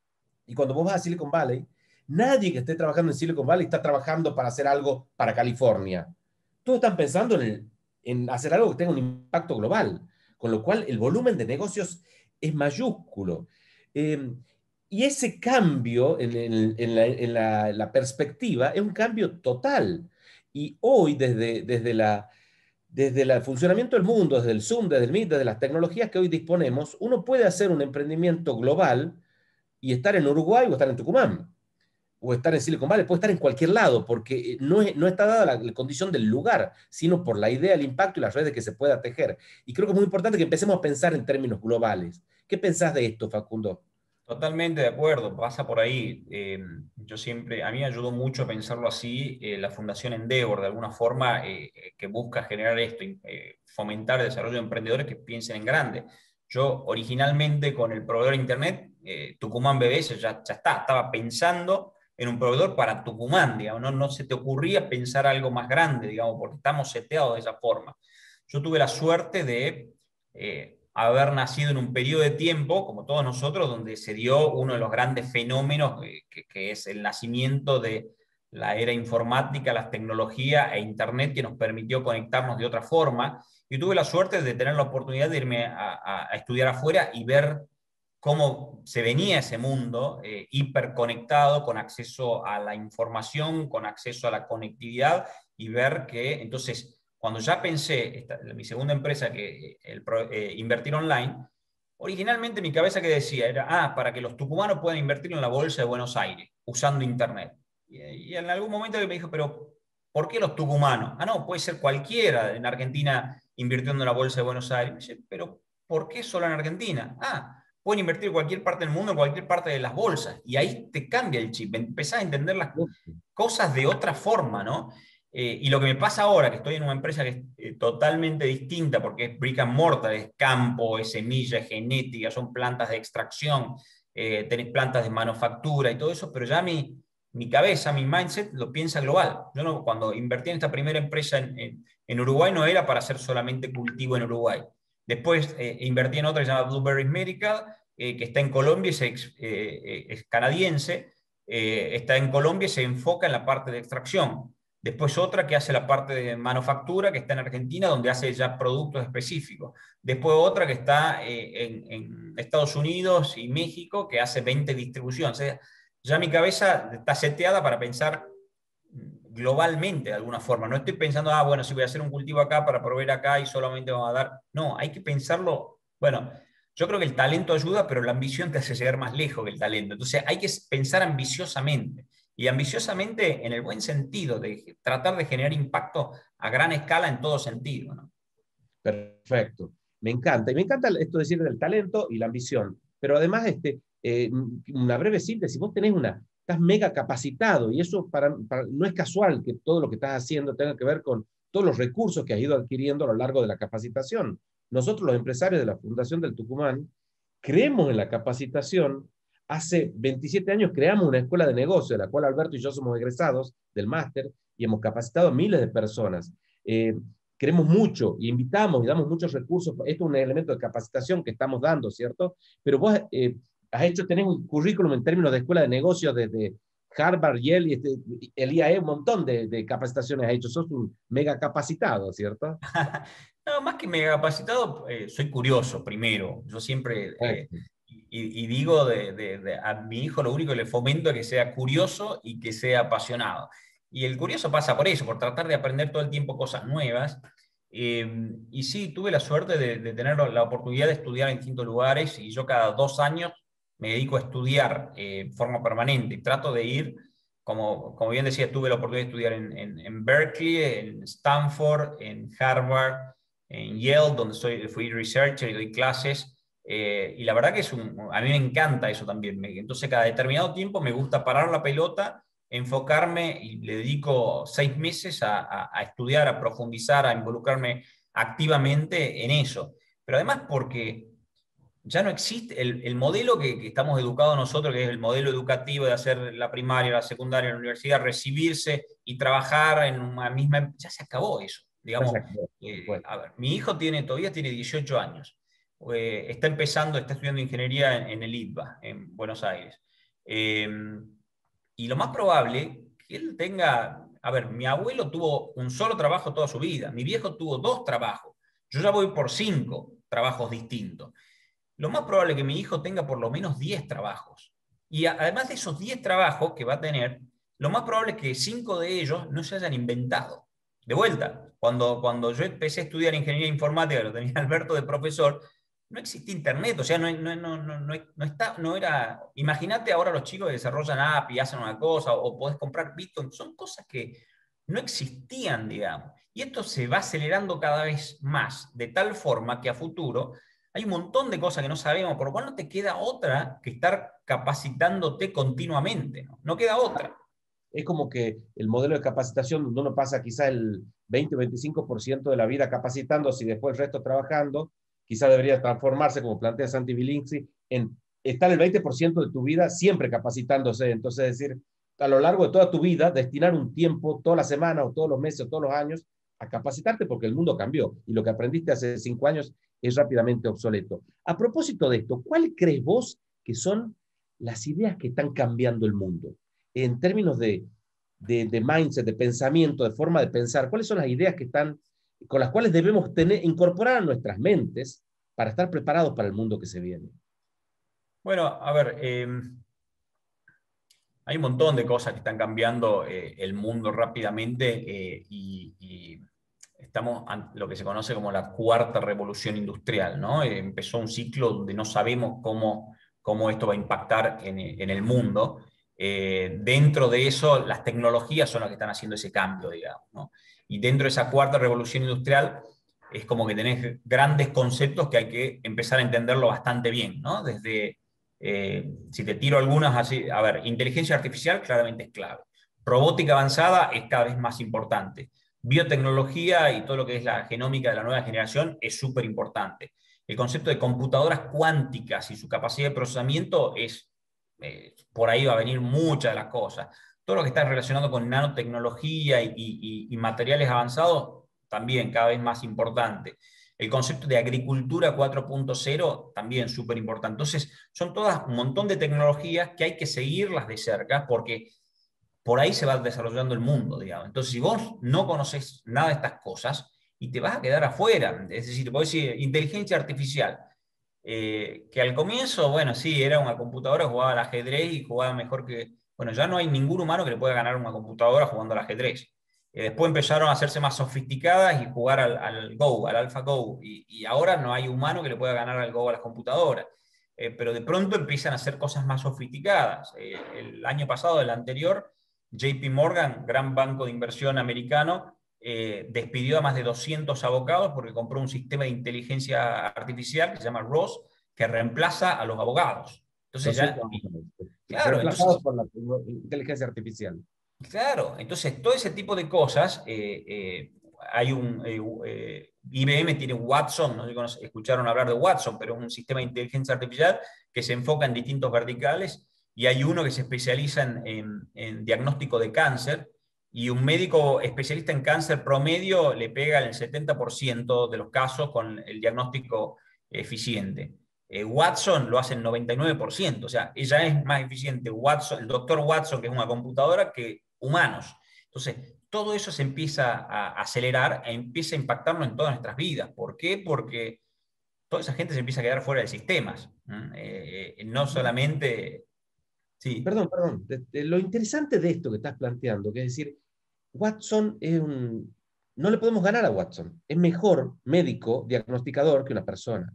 y cuando vos vas a Silicon Valley, nadie que esté trabajando en Silicon Valley está trabajando para hacer algo para California. Todos están pensando en, el, en hacer algo que tenga un impacto global, con lo cual el volumen de negocios es mayúsculo. Eh, y ese cambio en, en, en, la, en la, la perspectiva es un cambio total. Y hoy, desde, desde la desde el funcionamiento del mundo, desde el Zoom, desde el Meet, desde las tecnologías que hoy disponemos, uno puede hacer un emprendimiento global y estar en Uruguay o estar en Tucumán, o estar en Silicon Valley, puede estar en cualquier lado, porque no, es, no está dada la, la condición del lugar, sino por la idea, el impacto y las redes que se pueda tejer. Y creo que es muy importante que empecemos a pensar en términos globales. ¿Qué pensás de esto, Facundo? Totalmente de acuerdo, pasa por ahí. Eh, yo siempre, a mí me ayudó mucho a pensarlo así, eh, la Fundación Endeavor, de alguna forma, eh, eh, que busca generar esto, eh, fomentar el desarrollo de emprendedores que piensen en grande. Yo originalmente con el proveedor de Internet, eh, Tucumán B B S, ya, ya está, estaba pensando en un proveedor para Tucumán, digamos, no, no se te ocurría pensar algo más grande, digamos, porque estamos seteados de esa forma. Yo tuve la suerte de... Eh, haber nacido en un periodo de tiempo, como todos nosotros, donde se dio uno de los grandes fenómenos, que, que es el nacimiento de la era informática, las tecnologías e Internet, que nos permitió conectarnos de otra forma. Y tuve la suerte de tener la oportunidad de irme a, a, a estudiar afuera y ver cómo se venía ese mundo eh, hiperconectado, con acceso a la información, con acceso a la conectividad, y ver que entonces... Cuando ya pensé, esta, mi segunda empresa, que el, eh, Invertir Online, originalmente mi cabeza que decía era, ah, para que los tucumanos puedan invertir en la bolsa de Buenos Aires, usando Internet. Y, y en algún momento me dijo, pero ¿por qué los tucumanos? Ah, no, puede ser cualquiera en Argentina invirtiendo en la bolsa de Buenos Aires. Me dice, pero ¿por qué solo en Argentina? Ah, pueden invertir en cualquier parte del mundo, en cualquier parte de las bolsas. Y ahí te cambia el chip, empezás a entender las cosas de otra forma, ¿no? Eh, y lo que me pasa ahora, que estoy en una empresa que es eh, totalmente distinta, porque es brick and mortar, es campo, es semilla, es genética, son plantas de extracción, eh, tenés plantas de manufactura y todo eso, pero ya mi, mi cabeza, mi mindset lo piensa global. Yo no, cuando invertí en esta primera empresa en, en, en Uruguay no era para hacer solamente cultivo en Uruguay. Después eh, invertí en otra que se llama Blueberries Medical, eh, que está en Colombia, es, eh, es canadiense, eh, está en Colombia y se enfoca en la parte de extracción. Después otra que hace la parte de manufactura, que está en Argentina, donde hace ya productos específicos. Después otra que está eh, en, en Estados Unidos y México, que hace venta y distribución. O sea, ya mi cabeza está seteada para pensar globalmente de alguna forma. No estoy pensando, ah, bueno, si voy a hacer un cultivo acá para proveer acá y solamente vamos a dar. No, hay que pensarlo. Bueno, yo creo que el talento ayuda, pero la ambición te hace llegar más lejos que el talento. Entonces hay que pensar ambiciosamente. Y ambiciosamente en el buen sentido, de tratar de generar impacto a gran escala en todo sentido, ¿no? Perfecto. Me encanta. Y me encanta esto de decir del talento y la ambición. Pero además, este, eh, una breve síntesis, vos tenés una, estás mega capacitado y eso para, para, no es casual que todo lo que estás haciendo tenga que ver con todos los recursos que has ido adquiriendo a lo largo de la capacitación. Nosotros, los empresarios de la Fundación del Tucumán, creemos en la capacitación. Hace veintisiete años creamos una escuela de negocio, de la cual Alberto y yo somos egresados del máster y hemos capacitado a miles de personas. Eh, queremos mucho y invitamos y damos muchos recursos. Esto es un elemento de capacitación que estamos dando, ¿cierto? Pero vos eh, has hecho, tenés un currículum en términos de escuela de negocios desde Harvard, Yale, este, el I A E, un montón de, de capacitaciones has hecho. Sos un mega capacitado, ¿cierto? No, más que mega capacitado, eh, soy curioso primero. Yo siempre... Eh, Y, y digo de, de, de, a mi hijo lo único que le fomento es que sea curioso y que sea apasionado. Y el curioso pasa por eso, por tratar de aprender todo el tiempo cosas nuevas. Eh, y sí, tuve la suerte de, de tener la oportunidad de estudiar en distintos lugares y yo cada dos años me dedico a estudiar eh, de forma permanente. Y trato de ir, como, como bien decía, tuve la oportunidad de estudiar en, en, en Berkeley, en Stanford, en Harvard, en Yale, donde soy, fui researcher y doy clases. Eh, y la verdad que es un, a mí me encanta eso también. Me, entonces, cada determinado tiempo me gusta parar la pelota, enfocarme y le dedico seis meses a, a, a estudiar, a profundizar, a involucrarme activamente en eso. Pero además porque ya no existe el, el modelo que, que estamos educados nosotros, que es el modelo educativo de hacer la primaria, la secundaria, la universidad, recibirse y trabajar en una misma... Ya se acabó eso. Digamos, eh, a ver, mi hijo tiene, todavía tiene dieciocho años. Eh, está empezando, está estudiando ingeniería en, en el I T B A, en Buenos Aires. Eh, y lo más probable que él tenga... A ver, mi abuelo tuvo un solo trabajo toda su vida. Mi viejo tuvo dos trabajos. Yo ya voy por cinco trabajos distintos. Lo más probable es que mi hijo tenga por lo menos diez trabajos. Y además de esos diez trabajos que va a tener, lo más probable es que cinco de ellos no se hayan inventado. De vuelta, cuando, cuando yo empecé a estudiar ingeniería informática, lo tenía Alberto de profesor, no existía internet, o sea, no, no, no, no, no, no, está, no era... Imagínate ahora los chicos que desarrollan app y hacen una cosa, o, o podés comprar Bitcoin, son cosas que no existían, digamos. Y esto se va acelerando cada vez más, de tal forma que a futuro hay un montón de cosas que no sabemos, por lo cual no te queda otra que estar capacitándote continuamente, ¿no? No queda otra. Es como que el modelo de capacitación, donde uno pasa quizá el veinte o veinticinco por ciento de la vida capacitándose y después el resto trabajando, quizá debería transformarse, como plantea Santi Bilinksi, en estar el veinte por ciento de tu vida siempre capacitándose. Entonces, es decir, a lo largo de toda tu vida, destinar un tiempo, toda la semana, o todos los meses, o todos los años, a capacitarte, porque el mundo cambió y lo que aprendiste hace cinco años es rápidamente obsoleto. A propósito de esto, ¿cuál crees vos que son las ideas que están cambiando el mundo? En términos de, de, de mindset, de pensamiento, de forma de pensar, ¿cuáles son las ideas que están, con las cuales debemos tener, incorporar a nuestras mentes para estar preparados para el mundo que se viene? Bueno, a ver, eh, hay un montón de cosas que están cambiando eh, el mundo rápidamente eh, y, y estamos en lo que se conoce como la cuarta revolución industrial, ¿no? Eh, empezó un ciclo donde no sabemos cómo, cómo esto va a impactar en, en el mundo. Eh, dentro de eso, las tecnologías son las que están haciendo ese cambio, digamos, ¿no? Y dentro de esa cuarta revolución industrial es como que tenés grandes conceptos que hay que empezar a entenderlo bastante bien, ¿no? Desde, eh, si te tiro algunas así, a ver, inteligencia artificial claramente es clave. Robótica avanzada es cada vez más importante. Biotecnología y todo lo que es la genómica de la nueva generación es súper importante. El concepto de computadoras cuánticas y su capacidad de procesamiento es, eh, por ahí va a venir muchas de las cosas. Todo lo que está relacionado con nanotecnología y, y, y materiales avanzados, también cada vez más importante. El concepto de agricultura cuatro punto cero, también súper importante. Entonces, son todas un montón de tecnologías que hay que seguirlas de cerca porque por ahí se va desarrollando el mundo, digamos. Entonces, si vos no conoces nada de estas cosas y te vas a quedar afuera, es decir, podés decir inteligencia artificial, eh, que al comienzo, bueno, sí, era una computadora, jugaba al ajedrez y jugaba mejor que... Bueno, ya no hay ningún humano que le pueda ganar a una computadora jugando al ajedrez. Eh, después empezaron a hacerse más sofisticadas y jugar al, al Go, al AlphaGo, y, y ahora no hay humano que le pueda ganar al Go a las computadoras. Eh, pero de pronto empiezan a hacer cosas más sofisticadas. Eh, el año pasado, el anterior, J P Morgan, gran banco de inversión americano, eh, despidió a más de doscientos abogados porque compró un sistema de inteligencia artificial que se llama R O S, que reemplaza a los abogados. Entonces ya... Claro, reemplazados por la inteligencia artificial. Claro, entonces todo ese tipo de cosas, eh, eh, hay un... Eh, eh, I B M tiene Watson, no sé si escucharon hablar de Watson, pero es un sistema de inteligencia artificial que se enfoca en distintos verticales, y hay uno que se especializa en, en, en diagnóstico de cáncer, y un médico especialista en cáncer promedio le pega el setenta por ciento de los casos con el diagnóstico eficiente. Eh, Watson lo hace el noventa y nueve por ciento, o sea, ella es más eficiente, Watson, el doctor Watson, que es una computadora, que humanos. Entonces, todo eso se empieza a acelerar e empieza a impactarnos en todas nuestras vidas. ¿Por qué? Porque toda esa gente se empieza a quedar fuera de sistemas. Eh, eh, no solamente... Sí. Perdón, perdón. De, de lo interesante de esto que estás planteando, que es decir, Watson es un... No le podemos ganar a Watson. Es mejor médico, diagnosticador que una persona.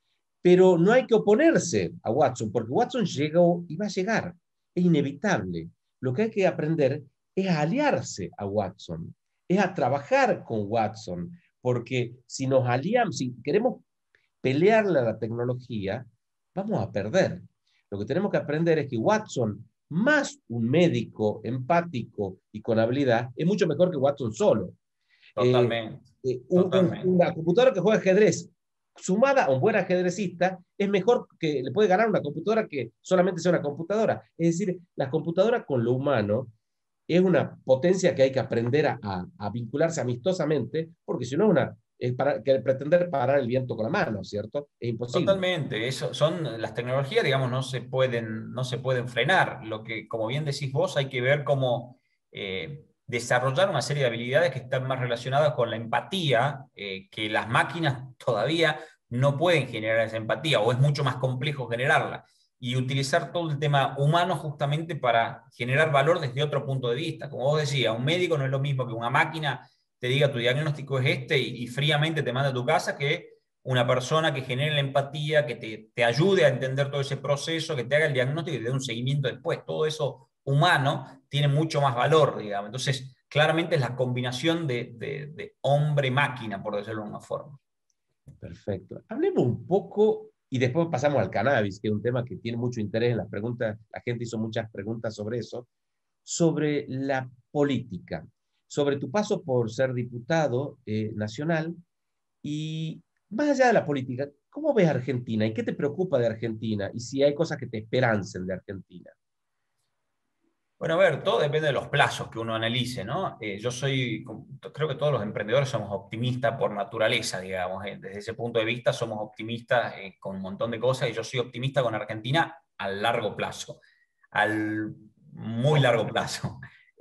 Pero no hay que oponerse a Watson, porque Watson llegó y va a llegar. Es inevitable. Lo que hay que aprender es a aliarse a Watson, es a trabajar con Watson, porque si nos aliamos, si queremos pelearle a la tecnología, vamos a perder. Lo que tenemos que aprender es que Watson, más un médico empático y con habilidad, es mucho mejor que Watson solo. Totalmente. Eh, eh, un, totalmente. Un, una computadora que juega ajedrez sumada a un buen ajedrecista, es mejor que le puede ganar una computadora que solamente sea una computadora. Es decir, la computadora con lo humano es una potencia que hay que aprender a, a, a vincularse amistosamente, porque si no una, es para, que pretender parar el viento con la mano, ¿cierto? Es imposible. Totalmente, eso son las tecnologías, digamos, no se pueden, no se pueden frenar. Lo que, como bien decís vos, hay que ver cómo eh, desarrollar una serie de habilidades que están más relacionadas con la empatía, eh, que las máquinas todavía no pueden generar esa empatía, o es mucho más complejo generarla. Y utilizar todo el tema humano justamente para generar valor desde otro punto de vista. Como vos decías, un médico no es lo mismo que una máquina te diga tu diagnóstico es este y, y fríamente te manda a tu casa, que una persona que genere la empatía, que te, te ayude a entender todo ese proceso, que te haga el diagnóstico y te dé un seguimiento después. Todo eso humano tiene mucho más valor, digamos. Entonces, claramente es la combinación de, de, de hombre-máquina, por decirlo de una forma. Perfecto. Hablemos un poco, y después pasamos al cannabis, que es un tema que tiene mucho interés en las preguntas. La gente hizo muchas preguntas sobre eso, sobre la política, sobre tu paso por ser diputado eh, nacional. Y más allá de la política, ¿cómo ves Argentina? ¿Y qué te preocupa de Argentina? Y si hay cosas que te esperancen de Argentina. Bueno, a ver, todo depende de los plazos que uno analice, ¿no? Eh, yo soy, creo que todos los emprendedores somos optimistas por naturaleza, digamos. Eh, desde ese punto de vista somos optimistas eh, con un montón de cosas, y yo soy optimista con Argentina a largo plazo, al muy largo plazo.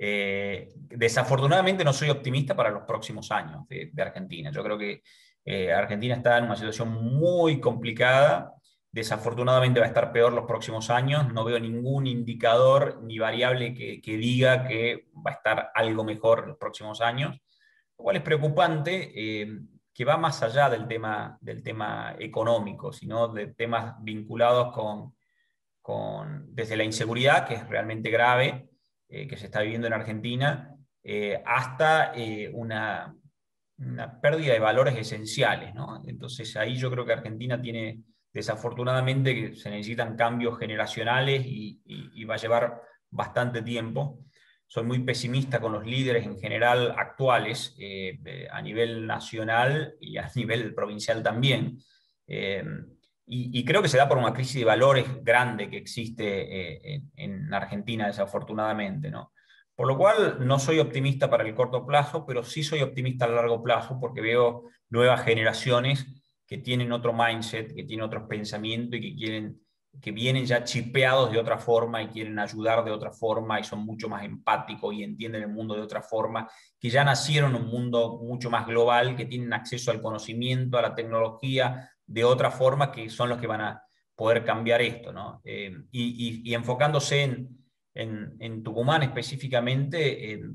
Eh, desafortunadamente no soy optimista para los próximos años de, de Argentina. Yo creo que eh, Argentina está en una situación muy complicada. Desafortunadamente va a estar peor los próximos años. No veo ningún indicador ni variable que, que diga que va a estar algo mejor los próximos años, lo cual es preocupante, eh, que va más allá del tema, del tema económico, sino de temas vinculados con, con, desde la inseguridad, que es realmente grave, eh, que se está viviendo en Argentina, eh, hasta eh, una, una pérdida de valores esenciales, ¿no? Entonces ahí yo creo que Argentina tiene, desafortunadamente, que se necesitan cambios generacionales y, y, y va a llevar bastante tiempo. Soy muy pesimista con los líderes en general actuales, eh, a nivel nacional y a nivel provincial también. Eh, y, y creo que se da por una crisis de valores grande que existe eh, en, en Argentina, desafortunadamente, ¿no? Por lo cual no soy optimista para el corto plazo, pero sí soy optimista a largo plazo, porque veo nuevas generaciones que tienen otro mindset, que tienen otros pensamientos y que, quieren, que vienen ya chipeados de otra forma y quieren ayudar de otra forma y son mucho más empáticos y entienden el mundo de otra forma, que ya nacieron en un mundo mucho más global, que tienen acceso al conocimiento, a la tecnología de otra forma, que son los que van a poder cambiar esto, ¿no? Eh, y, y, y enfocándose en En, en Tucumán específicamente, eh,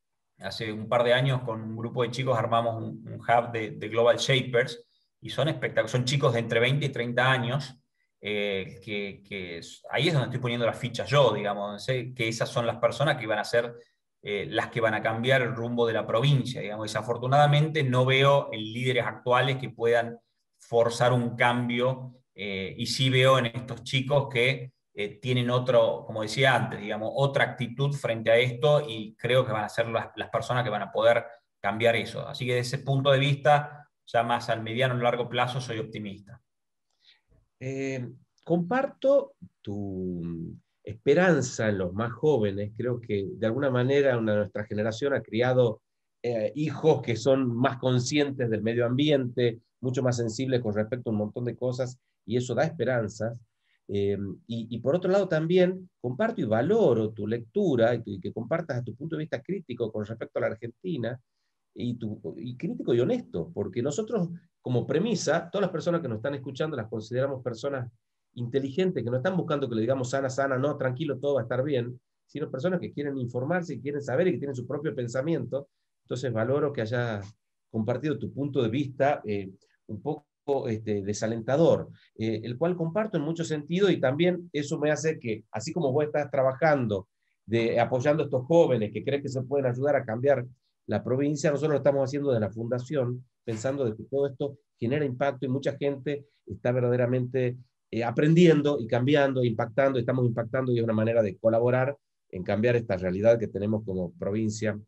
hace un par de años con un grupo de chicos armamos un, un hub de, de Global Shapers, y son espectaculares, son chicos de entre veinte y treinta años, eh, que, que es, ahí es donde estoy poniendo las fichas yo, digamos, sé que esas son las personas que van a ser eh, las que van a cambiar el rumbo de la provincia, digamos. Desafortunadamente no veo en líderes actuales que puedan forzar un cambio, eh, y sí veo en estos chicos que eh, tienen otro, como decía antes, digamos, otra actitud frente a esto, y creo que van a ser las, las personas que van a poder cambiar eso. Así que desde ese punto de vista, ya más al mediano y largo plazo, soy optimista. Eh, comparto tu esperanza en los más jóvenes. Creo que de alguna manera una, nuestra generación ha criado eh, hijos que son más conscientes del medio ambiente, mucho más sensibles con respecto a un montón de cosas, y eso da esperanzas. Eh, y, y por otro lado también comparto y valoro tu lectura y, tu, y que compartas a tu punto de vista crítico con respecto a la Argentina, y, tu, y crítico y honesto, porque nosotros como premisa, todas las personas que nos están escuchando las consideramos personas inteligentes, que no están buscando que le digamos sana, sana, no, tranquilo, todo va a estar bien, sino personas que quieren informarse y quieren saber y que tienen su propio pensamiento. Entonces valoro que hayas compartido tu punto de vista eh, un poco este, desalentador, eh, el cual comparto en muchos sentidos, y también eso me hace que, así como vos estás trabajando, de, apoyando a estos jóvenes que creen que se pueden ayudar a cambiar la provincia, nosotros lo estamos haciendo de la fundación, pensando de que todo esto genera impacto y mucha gente está verdaderamente eh, aprendiendo y cambiando, impactando, estamos impactando, y es una manera de colaborar en cambiar esta realidad que tenemos como provincia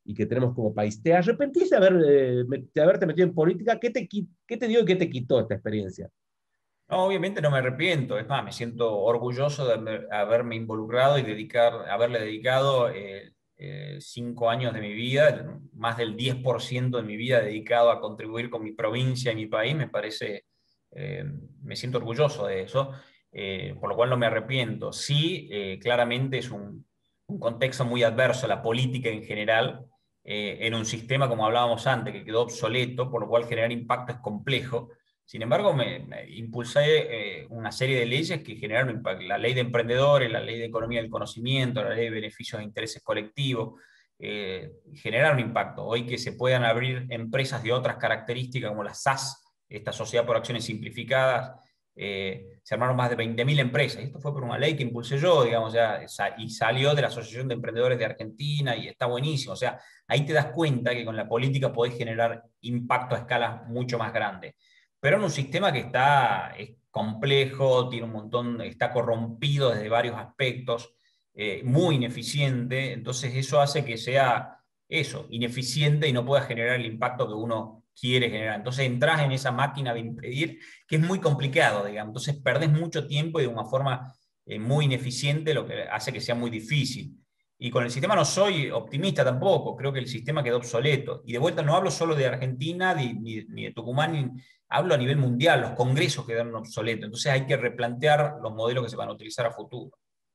y que tenemos como país. ¿Te arrepentís de, haber, eh, de haberte metido en política? ¿Qué te, qué te dio y qué te quitó esta experiencia? No, obviamente no me arrepiento, es más, me siento orgulloso de haber- haberme involucrado y dedicar, haberle dedicado eh, eh, cinco años de mi vida, más del diez por ciento de mi vida dedicado a contribuir con mi provincia y mi país. Me parece, eh, me siento orgulloso de eso, eh, por lo cual no me arrepiento. Sí, eh, claramente es un, un contexto muy adverso, la política en general, eh, en un sistema, como hablábamos antes, que quedó obsoleto, por lo cual generar impacto es complejo. Sin embargo, me, me impulsé eh, una serie de leyes que generaron impacto. La ley de emprendedores, la ley de economía del conocimiento, la ley de beneficios de intereses colectivos, eh, generaron impacto. Hoy que se puedan abrir empresas de otras características como la S A S, esta Sociedad por Acciones Simplificadas, eh, se armaron más de veinte mil empresas. Y esto fue por una ley que impulsé yo, digamos, ya, y salió de la Asociación de Emprendedores de Argentina y está buenísimo. O sea, ahí te das cuenta que con la política podés generar impacto a escalas mucho más grandes, pero en un sistema que está es complejo, tiene un montón, está corrompido desde varios aspectos, eh, muy ineficiente. Entonces eso hace que sea eso, ineficiente, y no pueda generar el impacto que uno quiere generar. Entonces entras en esa máquina de impedir, que es muy complicado, digamos. Entonces perdés mucho tiempo y de una forma eh, muy ineficiente, lo que hace que sea muy difícil. Y con el sistema no soy optimista tampoco, creo que el sistema quedó obsoleto. Y de vuelta no hablo solo de Argentina, ni, ni, ni de Tucumán, ni, hablo a nivel mundial, los congresos quedaron obsoletos. Entonces hay que replantear los modelos que se van a utilizar a futuro.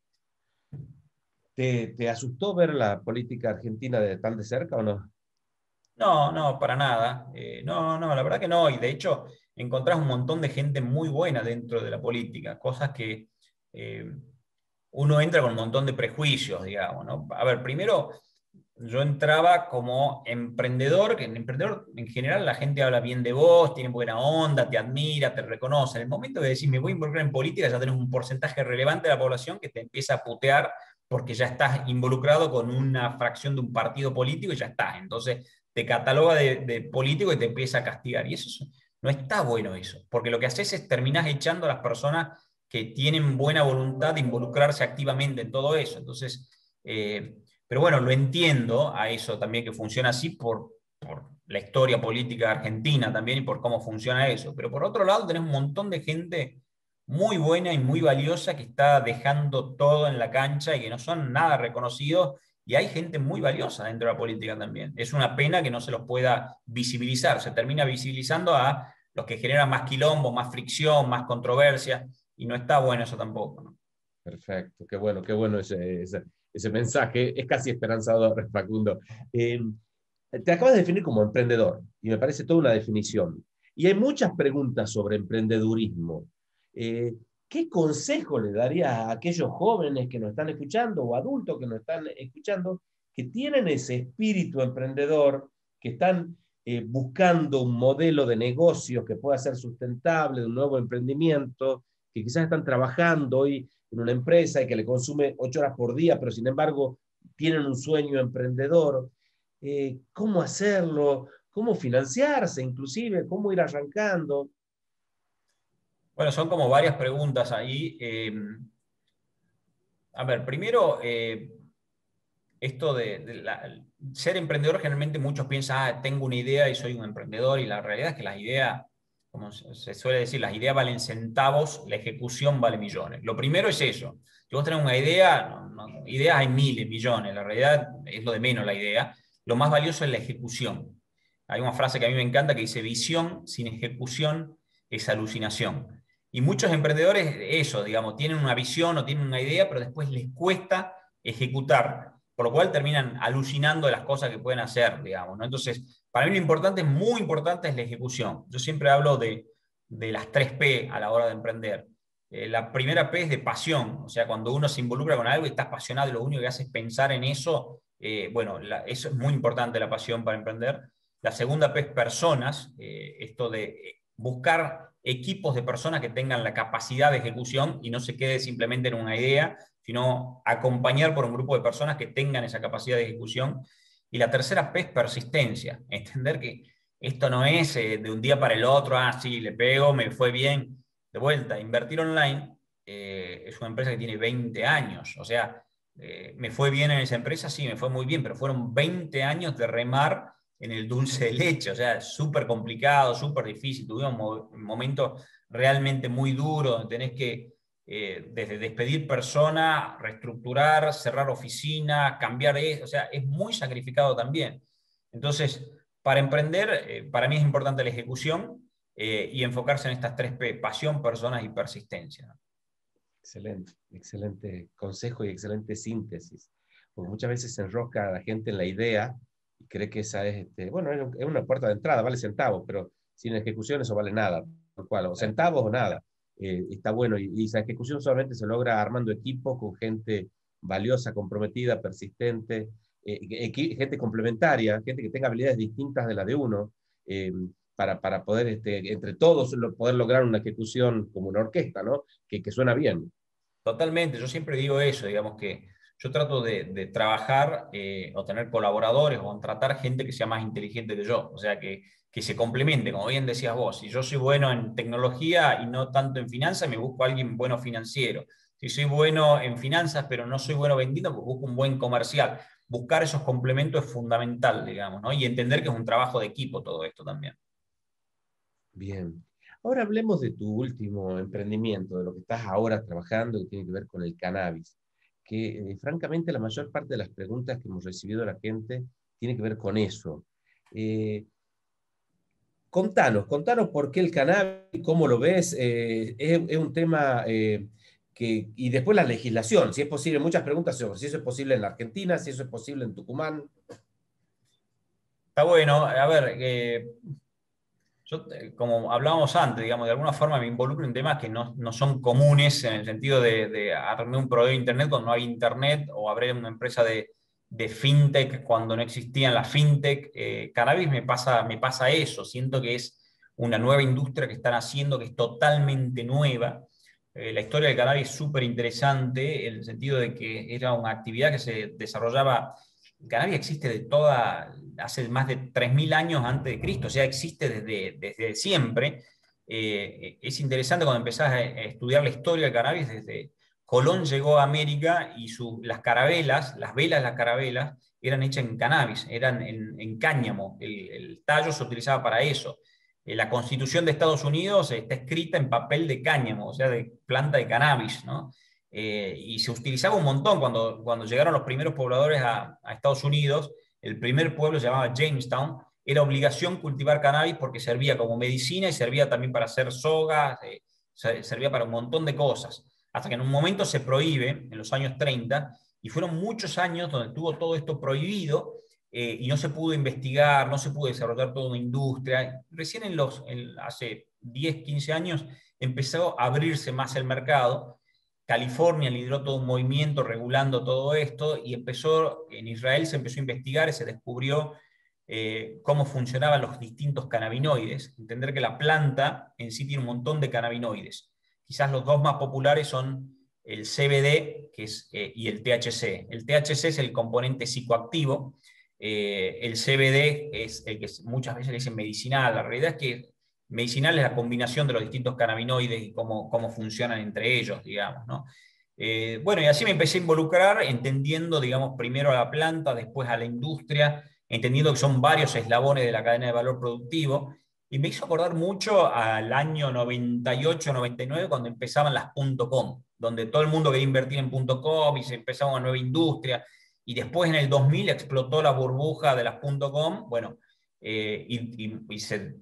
¿Te, te asustó ver la política argentina de tan de cerca o no? No, no, para nada. Eh, no, no, la verdad que no. Y de hecho encontrás un montón de gente muy buena dentro de la política, cosas que eh, uno entra con un montón de prejuicios, digamos, ¿no? A ver, primero, yo entraba como emprendedor, que en emprendedor en general la gente habla bien de vos, tiene buena onda, te admira, te reconoce. En el momento de decir me voy a involucrar en política, ya tenés un porcentaje relevante de la población que te empieza a putear porque ya estás involucrado con una fracción de un partido político y ya estás. Entonces te cataloga de, de político y te empieza a castigar. Y eso es, no está bueno eso, porque lo que haces es terminás echando a las personas que tienen buena voluntad de involucrarse activamente en todo eso. Entonces, eh, pero bueno, lo entiendo a eso también, que funciona así por, por la historia política argentina también y por cómo funciona eso. Pero por otro lado tenés un montón de gente muy buena y muy valiosa que está dejando todo en la cancha y que no son nada reconocidos, y hay gente muy valiosa dentro de la política también. Es una pena que no se los pueda visibilizar, se termina visibilizando a los que generan más quilombo, más fricción, más controversia, y no está bueno eso tampoco, ¿no? Perfecto, qué bueno, qué bueno ese, ese, ese mensaje. Es casi esperanzador, Facundo. Eh, te acabas de definir como emprendedor y me parece toda una definición. Y hay muchas preguntas sobre emprendedurismo. Eh, ¿Qué consejo le darías a aquellos jóvenes que nos están escuchando o adultos que nos están escuchando que tienen ese espíritu emprendedor, que están eh, buscando un modelo de negocio que pueda ser sustentable, de un nuevo emprendimiento, que quizás están trabajando hoy en una empresa y que le consume ocho horas por día, pero sin embargo tienen un sueño emprendedor? Eh, ¿Cómo hacerlo? ¿Cómo financiarse inclusive? ¿Cómo ir arrancando? Bueno, son como varias preguntas ahí. Eh, a ver, primero, eh, esto de, de la, ser emprendedor, generalmente muchos piensan, ah, tengo una idea y soy un emprendedor, y la realidad es que las ideas, como se suele decir, las ideas valen centavos, la ejecución vale millones. Lo primero es eso. Si vos tenés una idea, no, no, ideas hay miles, millones, la realidad es lo de menos la idea. Lo más valioso es la ejecución. Hay una frase que a mí me encanta que dice, visión sin ejecución es alucinación. Y muchos emprendedores, eso, digamos, tienen una visión o tienen una idea, pero después les cuesta ejecutar, por lo cual terminan alucinando de las cosas que pueden hacer, digamos, ¿no? Entonces, para mí lo importante, muy importante, es la ejecución. Yo siempre hablo de, de las tres P a la hora de emprender. Eh, la primera P es de pasión, o sea, cuando uno se involucra con algo y está apasionado y lo único que hace es pensar en eso, eh, bueno, la, eso es muy importante, la pasión para emprender. La segunda P es personas, eh, esto de buscar equipos de personas que tengan la capacidad de ejecución y no se quede simplemente en una idea, sino acompañar por un grupo de personas que tengan esa capacidad de ejecución. Y la tercera P es persistencia, entender que esto no es eh, de un día para el otro, ah, sí, le pego, me fue bien. De vuelta, Invertir Online eh, es una empresa que tiene veinte años, o sea, Eh, ¿me fue bien en esa empresa? Sí, me fue muy bien, pero fueron veinte años de remar en el dulce de leche, o sea, súper complicado, súper difícil. Tuvimos mo momentos realmente muy duros, tenés que, eh, desde despedir personas, reestructurar, cerrar oficinas, cambiar eso, o sea, es muy sacrificado también. Entonces, para emprender, eh, para mí es importante la ejecución eh, y enfocarse en estas tres P: pasión, personas y persistencia, ¿no? Excelente, excelente consejo y excelente síntesis. Porque muchas veces se enrosca a la gente en la idea y cree que esa es, este, bueno, es una puerta de entrada, vale centavos, pero sin ejecución eso vale nada, tal cual, o centavos o nada. Eh, está bueno, y, y esa ejecución solamente se logra armando equipos con gente valiosa, comprometida, persistente, eh, gente complementaria, gente que tenga habilidades distintas de las de uno, eh, para, para poder, este, entre todos, lo, poder lograr una ejecución como una orquesta, ¿no? Que, que suena bien. Totalmente, yo siempre digo eso, digamos que yo trato de, de trabajar eh, o tener colaboradores o contratar gente que sea más inteligente que yo, o sea, que, que se complemente, como bien decías vos. Si yo soy bueno en tecnología y no tanto en finanzas, me busco a alguien bueno financiero. Si soy bueno en finanzas pero no soy bueno vendiendo, pues busco un buen comercial. Buscar esos complementos es fundamental, digamos, ¿no? Y entender que es un trabajo de equipo todo esto también. Bien. Ahora hablemos de tu último emprendimiento, de lo que estás ahora trabajando, que tiene que ver con el cannabis, que eh, francamente la mayor parte de las preguntas que hemos recibido de la gente tiene que ver con eso. Eh, contanos, contanos por qué el cannabis, cómo lo ves, eh, es, es, un tema eh, que, y después la legislación, si es posible, muchas preguntas sobre si eso es posible en la Argentina, si eso es posible en Tucumán. Está bueno, a ver, eh, yo, como hablábamos antes, digamos, de alguna forma me involucro en temas que no, no son comunes en el sentido de, de armar un proveedor de Internet cuando no hay Internet, o abrir una empresa de, de fintech cuando no existían las fintech. Eh, cannabis me pasa, me pasa eso, siento que es una nueva industria que están haciendo, que es totalmente nueva. Eh, la historia del cannabis es súper interesante, en el sentido de que era una actividad que se desarrollaba. Cannabis existe de toda, hace más de tres mil años antes de Cristo, o sea, existe desde, desde siempre. Eh, es interesante cuando empezás a estudiar la historia del cannabis, desde Colón llegó a América y su, las carabelas, las velas de las carabelas, eran hechas en cannabis, eran en, en cáñamo, el, el tallo se utilizaba para eso. Eh, la Constitución de Estados Unidos está escrita en papel de cáñamo, o sea, de planta de cannabis, ¿no? Eh, y se utilizaba un montón cuando, cuando llegaron los primeros pobladores a, a Estados Unidos. El primer pueblo se llamaba Jamestown. Era obligación cultivar cannabis porque servía como medicina y servía también para hacer sogas, eh, servía para un montón de cosas. Hasta que en un momento se prohíbe, en los años treinta, y fueron muchos años donde tuvo todo esto prohibido, eh, y no se pudo investigar, no se pudo desarrollar toda una industria. Recién en los, en, hace diez, quince años empezó a abrirse más el mercado. California lideró todo un movimiento regulando todo esto y empezó, en Israel se empezó a investigar y se descubrió eh, cómo funcionaban los distintos cannabinoides. Entender que la planta en sí tiene un montón de cannabinoides. Quizás los dos más populares son el C B D que es, eh, y el T H C. El T H C es el componente psicoactivo, eh, el C B D es el que muchas veces le dicen medicinal. La realidad es que medicinal es la combinación de los distintos cannabinoides y cómo, cómo funcionan entre ellos, digamos, ¿no? Eh, bueno, y así me empecé a involucrar, entendiendo, digamos, primero a la planta, después a la industria, entendiendo que son varios eslabones de la cadena de valor productivo, y me hizo acordar mucho al año noventa y ocho, noventa y nueve, cuando empezaban las .com, donde todo el mundo quería invertir en .com y se empezaba una nueva industria, y después en el dos mil explotó la burbuja de las .com, bueno, eh, y, y, y se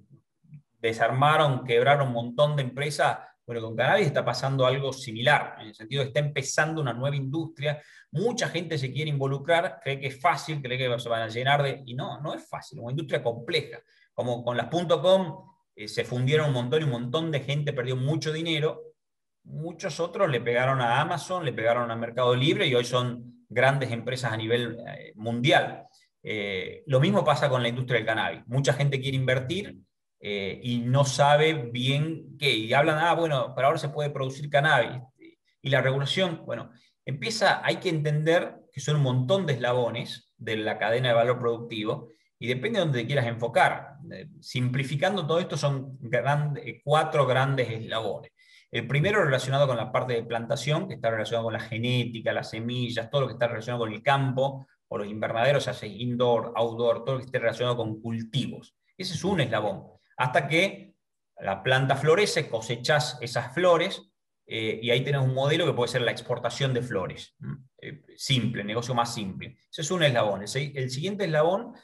desarmaron, quebraron un montón de empresas. Bueno, con cannabis está pasando algo similar, en el sentido de que está empezando una nueva industria, mucha gente se quiere involucrar, cree que es fácil, cree que se van a llenar de... Y no, no es fácil, es una industria compleja. Como con las .com eh, se fundieron un montón y un montón de gente perdió mucho dinero, muchos otros le pegaron a Amazon, le pegaron a Mercado Libre y hoy son grandes empresas a nivel eh, mundial. Eh, lo mismo pasa con la industria del cannabis. Mucha gente quiere invertir, Eh, y no sabe bien qué, y hablan, ah, bueno, pero ahora se puede producir cannabis, y la regulación, bueno, empieza, hay que entender que son un montón de eslabones de la cadena de valor productivo, y depende de donde te quieras enfocar. Eh, simplificando todo esto, son grande, cuatro grandes eslabones. El primero relacionado con la parte de plantación, que está relacionado con la genética, las semillas, todo lo que está relacionado con el campo, o los invernaderos, ya sea indoor, outdoor, todo lo que esté relacionado con cultivos. Ese es un eslabón. Hasta que la planta florece, cosechas esas flores, eh, y ahí tenés un modelo que puede ser la exportación de flores. Eh, simple, negocio más simple. Ese es un eslabón. El, el siguiente eslabón,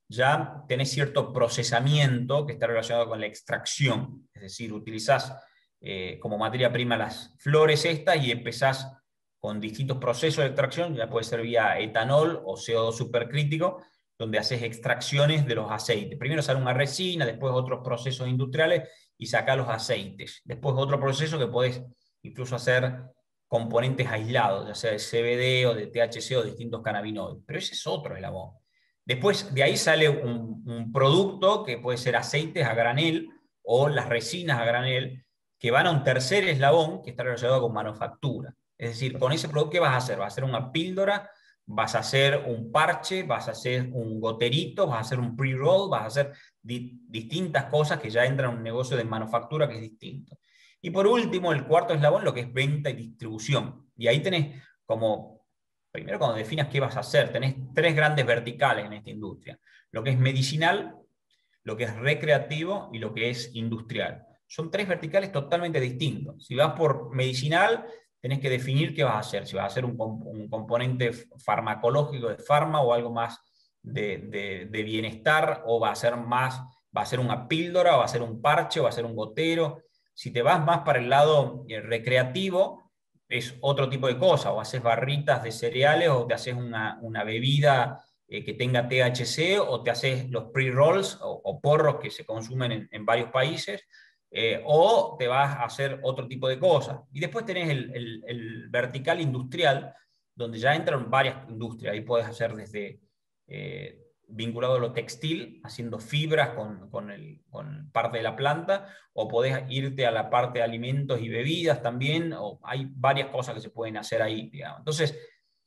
ya tenés cierto procesamiento que está relacionado con la extracción. Es decir, utilizás eh, como materia prima las flores estas y empezás con distintos procesos de extracción, ya puede ser vía etanol o C O dos supercrítico, donde haces extracciones de los aceites. Primero sale una resina, después otros procesos industriales y saca los aceites. Después otro proceso que podés incluso hacer componentes aislados, ya sea de C B D o de T H C o de distintos cannabinoides. Pero ese es otro eslabón. Después de ahí sale un, un producto que puede ser aceites a granel o las resinas a granel, que van a un tercer eslabón que está relacionado con manufactura. Es decir, con ese producto, ¿qué vas a hacer? ¿Vas a hacer una píldora? ¿Vas a hacer un parche? ¿Vas a hacer un goterito? ¿Vas a hacer un pre-roll? ¿Vas a hacer di distintas cosas que ya entran en un negocio de manufactura que es distinto? Y por último, el cuarto eslabón, lo que es venta y distribución. Y ahí tenés como, primero cuando definas qué vas a hacer, tenés tres grandes verticales en esta industria. Lo que es medicinal, lo que es recreativo y lo que es industrial. Son tres verticales totalmente distintos. Si vas por medicinal, tenés que definir qué vas a hacer. Si vas a hacer un, un componente farmacológico de farma o algo más de, de, de bienestar, o va a ser más, va a ser una píldora, o va a ser un parche, o va a ser un gotero. Si te vas más para el lado recreativo, es otro tipo de cosa. O haces barritas de cereales, o te haces una, una bebida eh, que tenga T H C, o te haces los pre-rolls o, o porros que se consumen en, en varios países. Eh, o te vas a hacer otro tipo de cosas. Y después tenés el, el, el vertical industrial, donde ya entran varias industrias. Ahí puedes hacer desde eh, vinculado a lo textil, haciendo fibras con, con, el, con parte de la planta, o podés irte a la parte de alimentos y bebidas también, o hay varias cosas que se pueden hacer ahí, digamos. Entonces,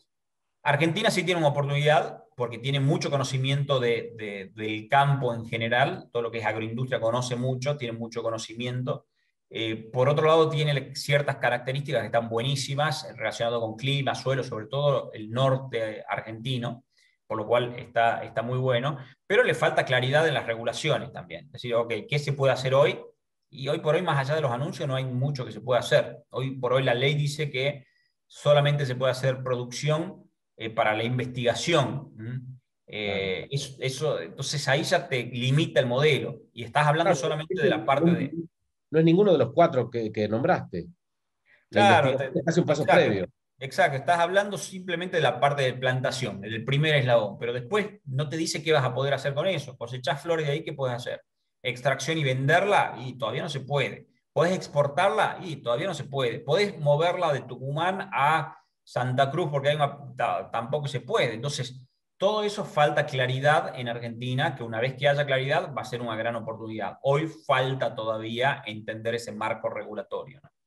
Argentina sí tiene una oportunidad porque tiene mucho conocimiento de, de, del campo en general, todo lo que es agroindustria conoce mucho, tiene mucho conocimiento. Eh, por otro lado, tiene ciertas características que están buenísimas relacionadas con clima, suelo, sobre todo el norte argentino, por lo cual está, está muy bueno, pero le falta claridad en las regulaciones también. Es decir, ok, ¿qué se puede hacer hoy? Y hoy por hoy, más allá de los anuncios, no hay mucho que se pueda hacer. Hoy por hoy la ley dice que solamente se puede hacer producción Eh, para la investigación. Eh, claro. eso, eso, entonces ahí ya te limita el modelo y estás hablando claro, solamente de la parte no, de... No es ninguno de los cuatro que, que nombraste. La claro, te, hace un paso exacto, previo. Exacto, estás hablando simplemente de la parte de plantación, del primer eslabón, pero después no te dice qué vas a poder hacer con eso. Cosechás flores de ahí, ¿qué puedes hacer? Extracción y venderla, y todavía no se puede. ¿Podés exportarla? Y todavía no se puede. ¿Podés moverla de Tucumán a Santa Cruz? Porque hay una, tampoco se puede. Entonces, todo eso falta claridad en Argentina, que una vez que haya claridad va a ser una gran oportunidad. Hoy falta todavía entender ese marco regulatorio, ¿no?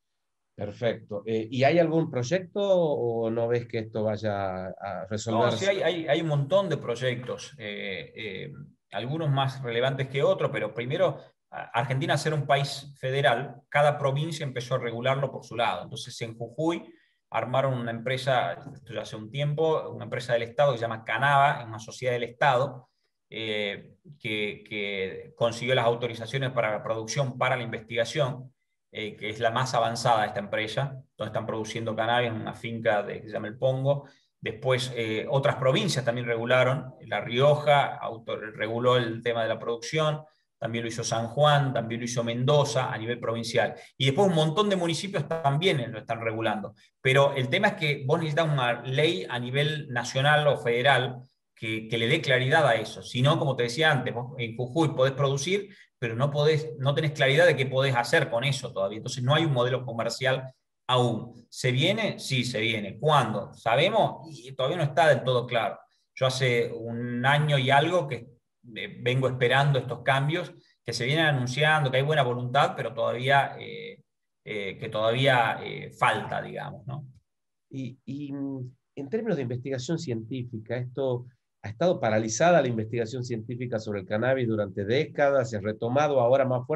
Perfecto. Eh, ¿Y hay algún proyecto o no ves que esto vaya a resolver? No, sí, hay, hay, hay un montón de proyectos, eh, eh, algunos más relevantes que otros, pero primero, Argentina, al ser un país federal, cada provincia empezó a regularlo por su lado. Entonces, en Jujuy armaron una empresa, esto ya hace un tiempo, una empresa del Estado que se llama Canava, es una sociedad del Estado, eh, que, que consiguió las autorizaciones para la producción, para la investigación, eh, que es la más avanzada de esta empresa, donde están produciendo cannabis en una finca de, que se llama El Pongo. Después, eh, otras provincias también regularon. La Rioja auto, reguló el tema de la producción, también lo hizo San Juan, también lo hizo Mendoza a nivel provincial. Y después un montón de municipios también lo están regulando. Pero el tema es que vos necesitas una ley a nivel nacional o federal que, que le dé claridad a eso. Si no, como te decía antes, vos en Jujuy podés producir, pero no, podés, no tenés claridad de qué podés hacer con eso todavía. Entonces no hay un modelo comercial aún. ¿Se viene? Sí, se viene. ¿Cuándo? ¿Sabemos? Y todavía no está del todo claro. Yo hace un año y algo que eh, vengo esperando estos cambios, que se vienen anunciando, que hay buena voluntad, pero todavía, eh, eh, que todavía eh, falta, digamos, ¿no? Y, y en términos de investigación científica, esto ha estado paralizada la investigación científica sobre el cannabis durante décadas, se ha retomado ahora más fuerte.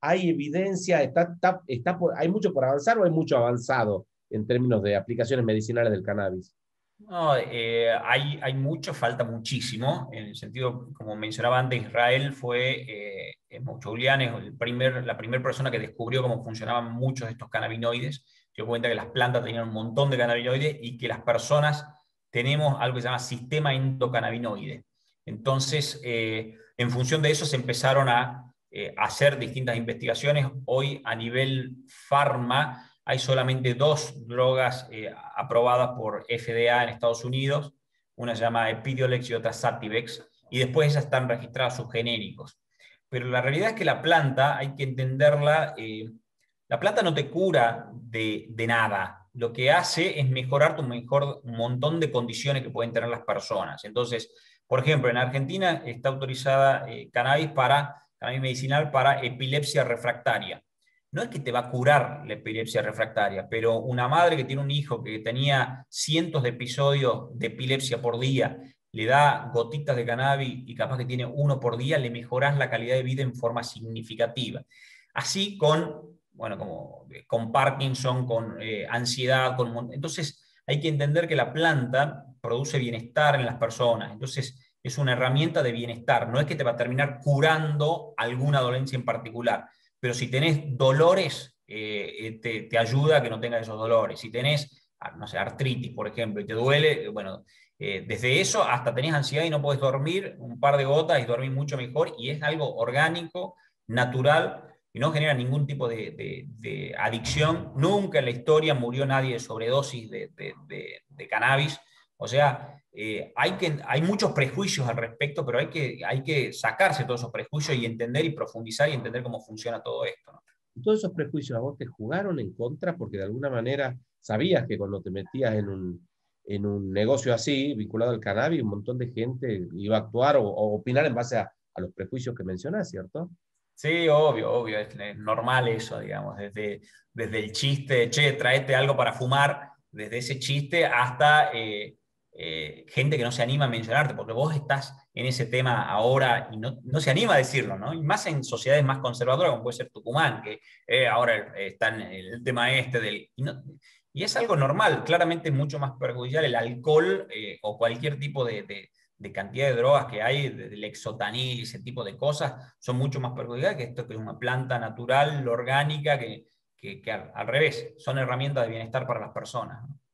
¿Hay evidencia? ¿Está, está, está por, ¿Hay mucho por avanzar o hay mucho avanzado en términos de aplicaciones medicinales del cannabis? No, eh, hay, hay mucho, falta muchísimo, en el sentido, como mencionaba antes, Israel fue, eh, Mouchoulian es el primer, la primera persona que descubrió cómo funcionaban muchos de estos cannabinoides, se dio cuenta que las plantas tenían un montón de cannabinoides y que las personas tenemos algo que se llama sistema endocannabinoide. Entonces, eh, en función de eso se empezaron a eh, hacer distintas investigaciones. Hoy a nivel farma, hay solamente dos drogas eh, aprobadas por F D A en Estados Unidos, una se llama Epidiolex y otra Sativex, y después esas están registradas sus genéricos. Pero la realidad es que la planta hay que entenderla, eh, la planta no te cura de, de nada, lo que hace es mejorar tu mejor, un montón de condiciones que pueden tener las personas. Entonces, por ejemplo, en Argentina está autorizada eh, cannabis, para, cannabis medicinal para epilepsia refractaria. No es que te va a curar la epilepsia refractaria, pero una madre que tiene un hijo que tenía cientos de episodios de epilepsia por día, le da gotitas de cannabis y capaz que tiene uno por día, le mejoras la calidad de vida en forma significativa. Así con, bueno, como con Parkinson, con eh, ansiedad, con... Entonces hay que entender que la planta produce bienestar en las personas. Entonces es una herramienta de bienestar. No es que te va a terminar curando alguna dolencia en particular, pero si tenés dolores, eh, te, te ayuda a que no tengas esos dolores. Si tenés, no sé, artritis, por ejemplo, y te duele, bueno, eh, desde eso hasta tenés ansiedad y no podés dormir, un par de gotas y dormís mucho mejor, y es algo orgánico, natural, y no genera ningún tipo de, de, de adicción. Nunca en la historia murió nadie de sobredosis de, de, de, de cannabis. O sea, eh, hay, que, hay muchos prejuicios al respecto, pero hay que, hay que sacarse todos esos prejuicios y entender y profundizar y entender cómo funciona todo esto, ¿no? Todos esos prejuicios a vos te jugaron en contra porque de alguna manera sabías que cuando te metías en un, en un negocio así, vinculado al cannabis, un montón de gente iba a actuar o, o opinar en base a, a los prejuicios que mencionás, ¿cierto? Sí, obvio, obvio, es normal eso, digamos, desde, desde el chiste, che, traete algo para fumar, desde ese chiste hasta eh, eh, gente que no se anima a mencionarte, porque vos estás en ese tema ahora y no, no se anima a decirlo, ¿no? Y más en sociedades más conservadoras, como puede ser Tucumán, que eh, ahora está en el tema este del... Y, no, y es algo normal, claramente es mucho más perjudicial el alcohol eh, o cualquier tipo de, de de cantidad de drogas que hay, del exotanil y ese tipo de cosas, son mucho más perjudiciales que esto, que es una planta natural, orgánica, que, que, que al, al revés, son herramientas de bienestar para las personas, ¿no?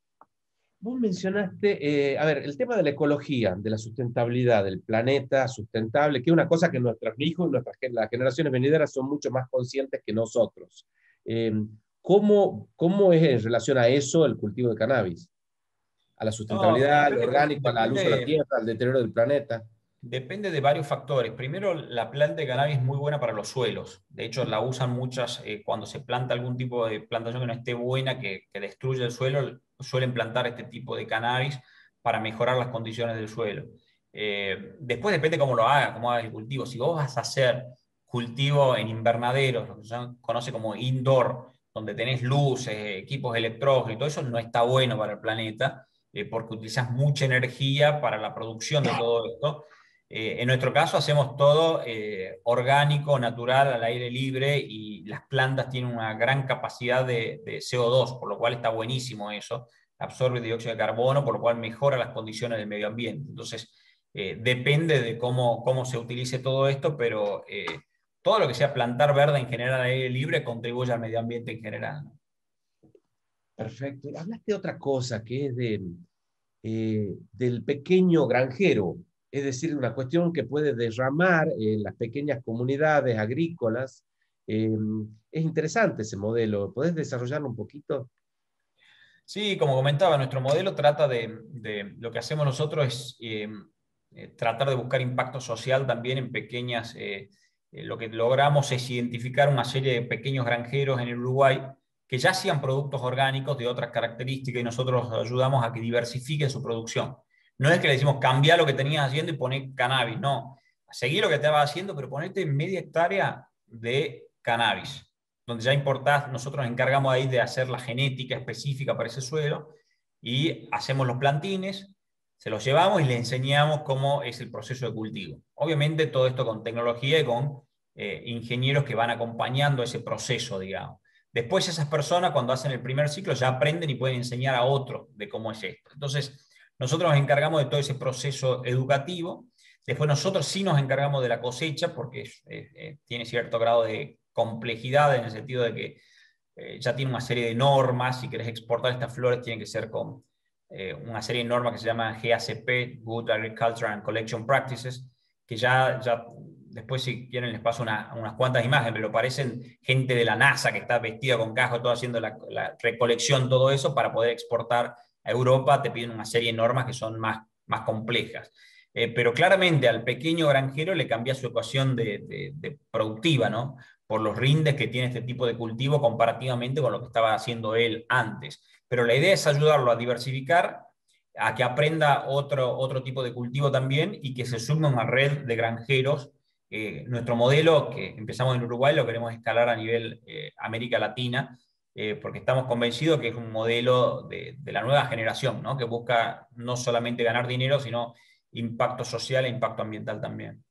Vos mencionaste, eh, a ver, el tema de la ecología, de la sustentabilidad, del planeta sustentable, que es una cosa que nuestros hijos y nuestras las generaciones venideras son mucho más conscientes que nosotros. Eh, ¿cómo, ¿Cómo es en relación a eso el cultivo de cannabis? A la No, sustentabilidad, al depende, orgánico, al uso de la depende, tierra, al deterioro del planeta. depende de varios factores. Primero, la planta de cannabis es muy buena para los suelos. De hecho, la usan muchas, eh, cuando se planta algún tipo de plantación que no esté buena, que, que destruye el suelo, suelen plantar este tipo de cannabis para mejorar las condiciones del suelo. Eh, después depende cómo lo hagas, cómo hagas el cultivo. Si vos vas a hacer cultivo en invernaderos, lo que se conoce como indoor, donde tenés luces, equipos electrógenos y todo eso, no está bueno para el planeta, eh, porque utilizas mucha energía para la producción de todo esto. Eh, en nuestro caso hacemos todo eh, orgánico, natural, al aire libre, y las plantas tienen una gran capacidad de, de C O dos, por lo cual está buenísimo eso. Absorbe dióxido de carbono, por lo cual mejora las condiciones del medio ambiente. Entonces, eh, depende de cómo, cómo se utilice todo esto, pero eh, todo lo que sea plantar verde en general al aire libre contribuye al medio ambiente en general, ¿no? Perfecto. Hablaste de otra cosa, que es de, eh, del pequeño granjero, es decir, una cuestión que puede derramar en las pequeñas comunidades agrícolas. Eh, es interesante ese modelo. ¿Podés desarrollarlo un poquito? Sí, como comentaba, nuestro modelo trata de, de lo que hacemos nosotros es eh, eh, tratar de buscar impacto social también en pequeñas, eh, eh, lo que logramos es identificar una serie de pequeños granjeros en el Uruguay que ya hacían productos orgánicos de otras características y nosotros los ayudamos a que diversifiquen su producción. No es que le decimos cambia lo que tenías haciendo y poné cannabis, no. Seguí lo que te estabas haciendo, pero ponete media hectárea de cannabis, donde ya importás, nosotros nos encargamos ahí de hacer la genética específica para ese suelo y hacemos los plantines, se los llevamos y les enseñamos cómo es el proceso de cultivo. Obviamente todo esto con tecnología y con eh, ingenieros que van acompañando ese proceso, digamos. Después esas personas cuando hacen el primer ciclo ya aprenden y pueden enseñar a otro de cómo es esto. Entonces, nosotros nos encargamos de todo ese proceso educativo. Después nosotros sí nos encargamos de la cosecha porque eh, eh, tiene cierto grado de complejidad en el sentido de que eh, ya tiene una serie de normas. Si querés exportar estas flores tiene que ser con eh, una serie de normas que se llaman G A C P, Good Agriculture and Collection Practices, que ya, ya después si quieren les paso una, unas cuantas imágenes, pero parecen gente de la NASA que está vestida con casco, todo haciendo la, la recolección, todo eso, para poder exportar a Europa. Te piden una serie de normas que son más, más complejas. Eh, pero claramente al pequeño granjero le cambia su ecuación de, de, de productiva, ¿no? Por los rindes que tiene este tipo de cultivo comparativamente con lo que estaba haciendo él antes. Pero la idea es ayudarlo a diversificar, a que aprenda otro, otro tipo de cultivo también y que se sume a una red de granjeros. Eh, nuestro modelo, que empezamos en Uruguay, lo queremos escalar a nivel eh, América Latina, eh, porque estamos convencidos que es un modelo de, de la nueva generación, ¿no? Que busca no solamente ganar dinero, sino impacto social e impacto ambiental también.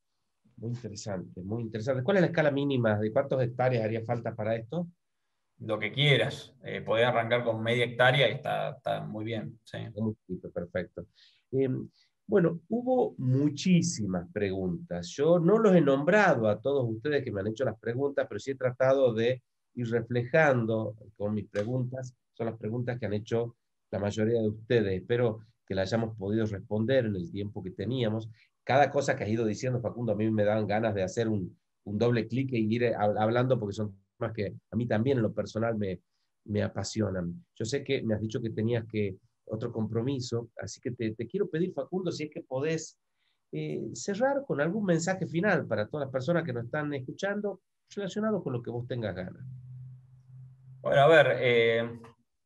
Muy interesante, muy interesante. ¿Cuál es la escala mínima? ¿De cuántas hectáreas haría falta para esto? Lo que quieras. Eh, podés arrancar con media hectárea y está, está muy bien. Sí. Muy poquito, perfecto. Eh, bueno, hubo muchísimas preguntas. Yo no los he nombrado a todos ustedes que me han hecho las preguntas, pero sí he tratado de ir reflejando con mis preguntas. Son las preguntas que han hecho la mayoría de ustedes. Espero que las hayamos podido responder en el tiempo que teníamos. Cada cosa que has ido diciendo, Facundo, a mí me dan ganas de hacer un, un doble clic e ir hablando porque son temas que a mí también en lo personal me, me apasionan. Yo sé que me has dicho que tenías que otro compromiso, así que te, te quiero pedir, Facundo, si es que podés eh, cerrar con algún mensaje final para todas las personas que nos están escuchando relacionado con lo que vos tengas ganas. Bueno, a ver, eh,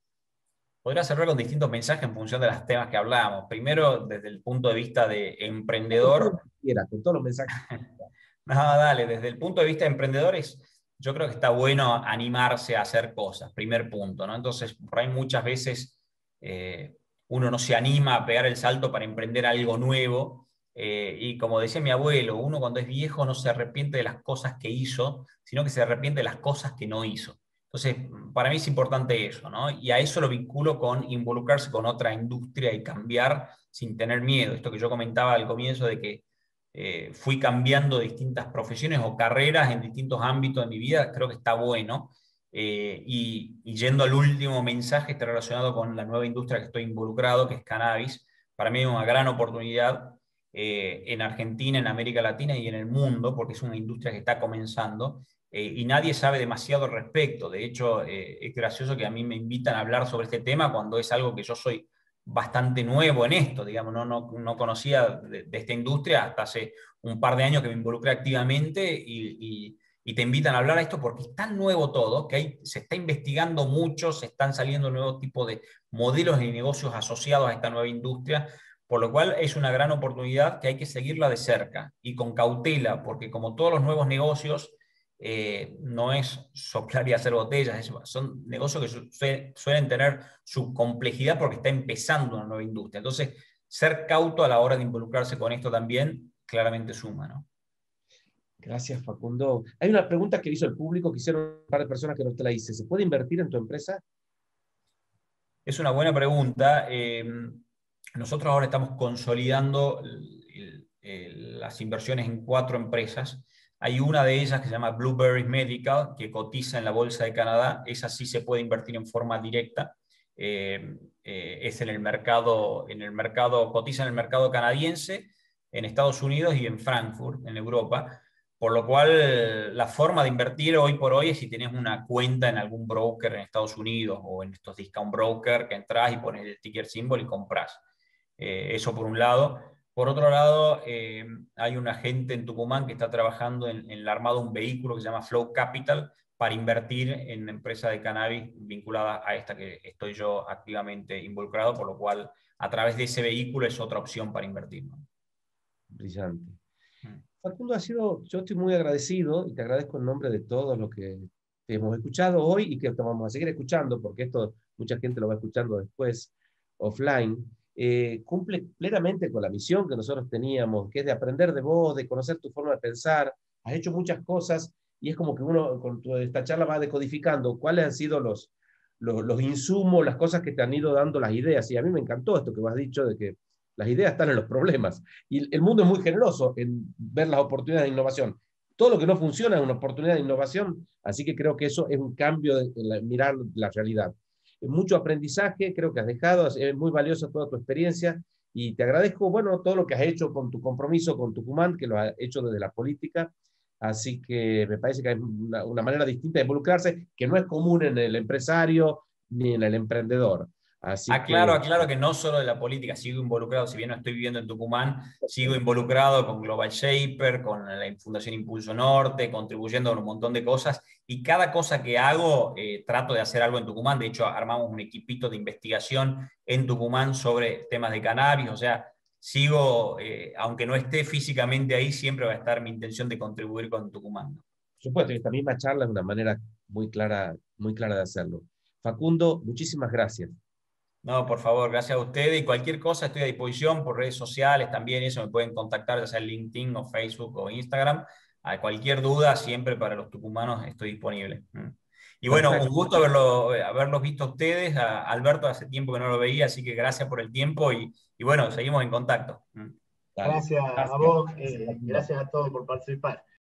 podría cerrar con distintos mensajes en función de los temas que hablábamos. Primero, desde el punto de vista de emprendedor. Quiera, con todos los mensajes. No, dale, desde el punto de vista de emprendedores, yo creo que está bueno animarse a hacer cosas, primer punto, ¿no? Entonces, por ahí muchas veces eh, uno no se anima a pegar el salto para emprender algo nuevo. Eh, y como decía mi abuelo, uno cuando es viejo no se arrepiente de las cosas que hizo, sino que se arrepiente de las cosas que no hizo. Entonces, para mí es importante eso, ¿no? Y a eso lo vinculo con involucrarse con otra industria y cambiar sin tener miedo. Esto que yo comentaba al comienzo de que eh, fui cambiando distintas profesiones o carreras en distintos ámbitos de mi vida, creo que está bueno. Eh, y, y yendo al último mensaje, está relacionado con la nueva industria que estoy involucrado, que es cannabis. Para mí es una gran oportunidad eh, en Argentina, en América Latina y en el mundo, porque es una industria que está comenzando. Eh, y nadie sabe demasiado al respecto. De hecho, eh, es gracioso que a mí me invitan a hablar sobre este tema cuando es algo que yo soy bastante nuevo en esto, digamos, no, no, no conocía de, de, esta industria hasta hace un par de años que me involucré activamente y, y, y te invitan a hablar a esto porque es tan nuevo todo que hay, se está investigando mucho, se están saliendo nuevos tipos de modelos de negocios asociados a esta nueva industria, por lo cual es una gran oportunidad que hay que seguirla de cerca y con cautela, porque como todos los nuevos negocios, Eh, no es soplar y hacer botellas, es, son negocios que su, suelen tener su complejidad porque está empezando una nueva industria. Entonces, ser cauto a la hora de involucrarse con esto también claramente suma, ¿no? Gracias, Facundo. Hay una pregunta que hizo el público, que hicieron un par de personas que no te la hice. ¿Se puede invertir en tu empresa? Es una buena pregunta. Eh, nosotros ahora estamos consolidando el, el, las inversiones en cuatro empresas. Hay una de ellas que se llama Blueberry Medical, que cotiza en la Bolsa de Canadá. Esa sí se puede invertir en forma directa. Eh, eh, es en el mercado, en el mercado, cotiza en el mercado canadiense, en Estados Unidos y en Frankfurt, en Europa. Por lo cual, la forma de invertir hoy por hoy es si tienes una cuenta en algún broker en Estados Unidos o en estos discount broker que entras y pones el ticker symbol y compras. Eh, eso por un lado. Por otro lado, eh, hay un agente en Tucumán que está trabajando en, en el armado de un vehículo que se llama Flow Capital para invertir en empresas de cannabis vinculadas a esta que estoy yo activamente involucrado, por lo cual a través de ese vehículo es otra opción para invertir, ¿no? Brillante. Mm. Facundo, ha sido, yo estoy muy agradecido y te agradezco en nombre de todos los que hemos escuchado hoy y que vamos a seguir escuchando, porque esto mucha gente lo va escuchando después offline. Eh, cumple plenamente con la misión que nosotros teníamos, que es de aprender de vos, de conocer tu forma de pensar, has hecho muchas cosas y es como que uno con tu, esta charla va decodificando cuáles han sido los, los, los insumos, las cosas que te han ido dando las ideas. Y a mí me encantó esto que me has dicho de que las ideas están en los problemas. Y el mundo es muy generoso en ver las oportunidades de innovación. Todo lo que no funciona es una oportunidad de innovación, así que creo que eso es un cambio en la, mirar la realidad. Mucho aprendizaje, creo que has dejado, es muy valiosa toda tu experiencia y te agradezco, bueno, todo lo que has hecho con tu compromiso con Tucumán, que lo has hecho desde la política, así que me parece que hay una, una manera distinta de involucrarse que no es común en el empresario ni en el emprendedor. Así Aclaro, que... aclaro que no solo de la política, sigo involucrado, si bien no estoy viviendo en Tucumán, sigo involucrado con Global Shaper, con la Fundación Impulso Norte, contribuyendo a un montón de cosas, y cada cosa que hago, eh, trato de hacer algo en Tucumán. De hecho, armamos un equipito de investigación en Tucumán sobre temas de cannabis, o sea, sigo, eh, aunque no esté físicamente ahí, siempre va a estar mi intención de contribuir con Tucumán. Por supuesto, y esta misma charla es una manera muy clara, muy clara de hacerlo. Facundo, muchísimas gracias. No, por favor, gracias a ustedes. Y cualquier cosa estoy a disposición por redes sociales también. Eso me pueden contactar, ya sea en LinkedIn o Facebook o Instagram. A cualquier duda, siempre para los tucumanos estoy disponible. Y bueno, Perfecto. un gusto haberlo, haberlos visto a ustedes. A Alberto hace tiempo que no lo veía, así que gracias por el tiempo y, y bueno, seguimos en contacto. Gracias, gracias a vos, eh, gracias a todos por participar.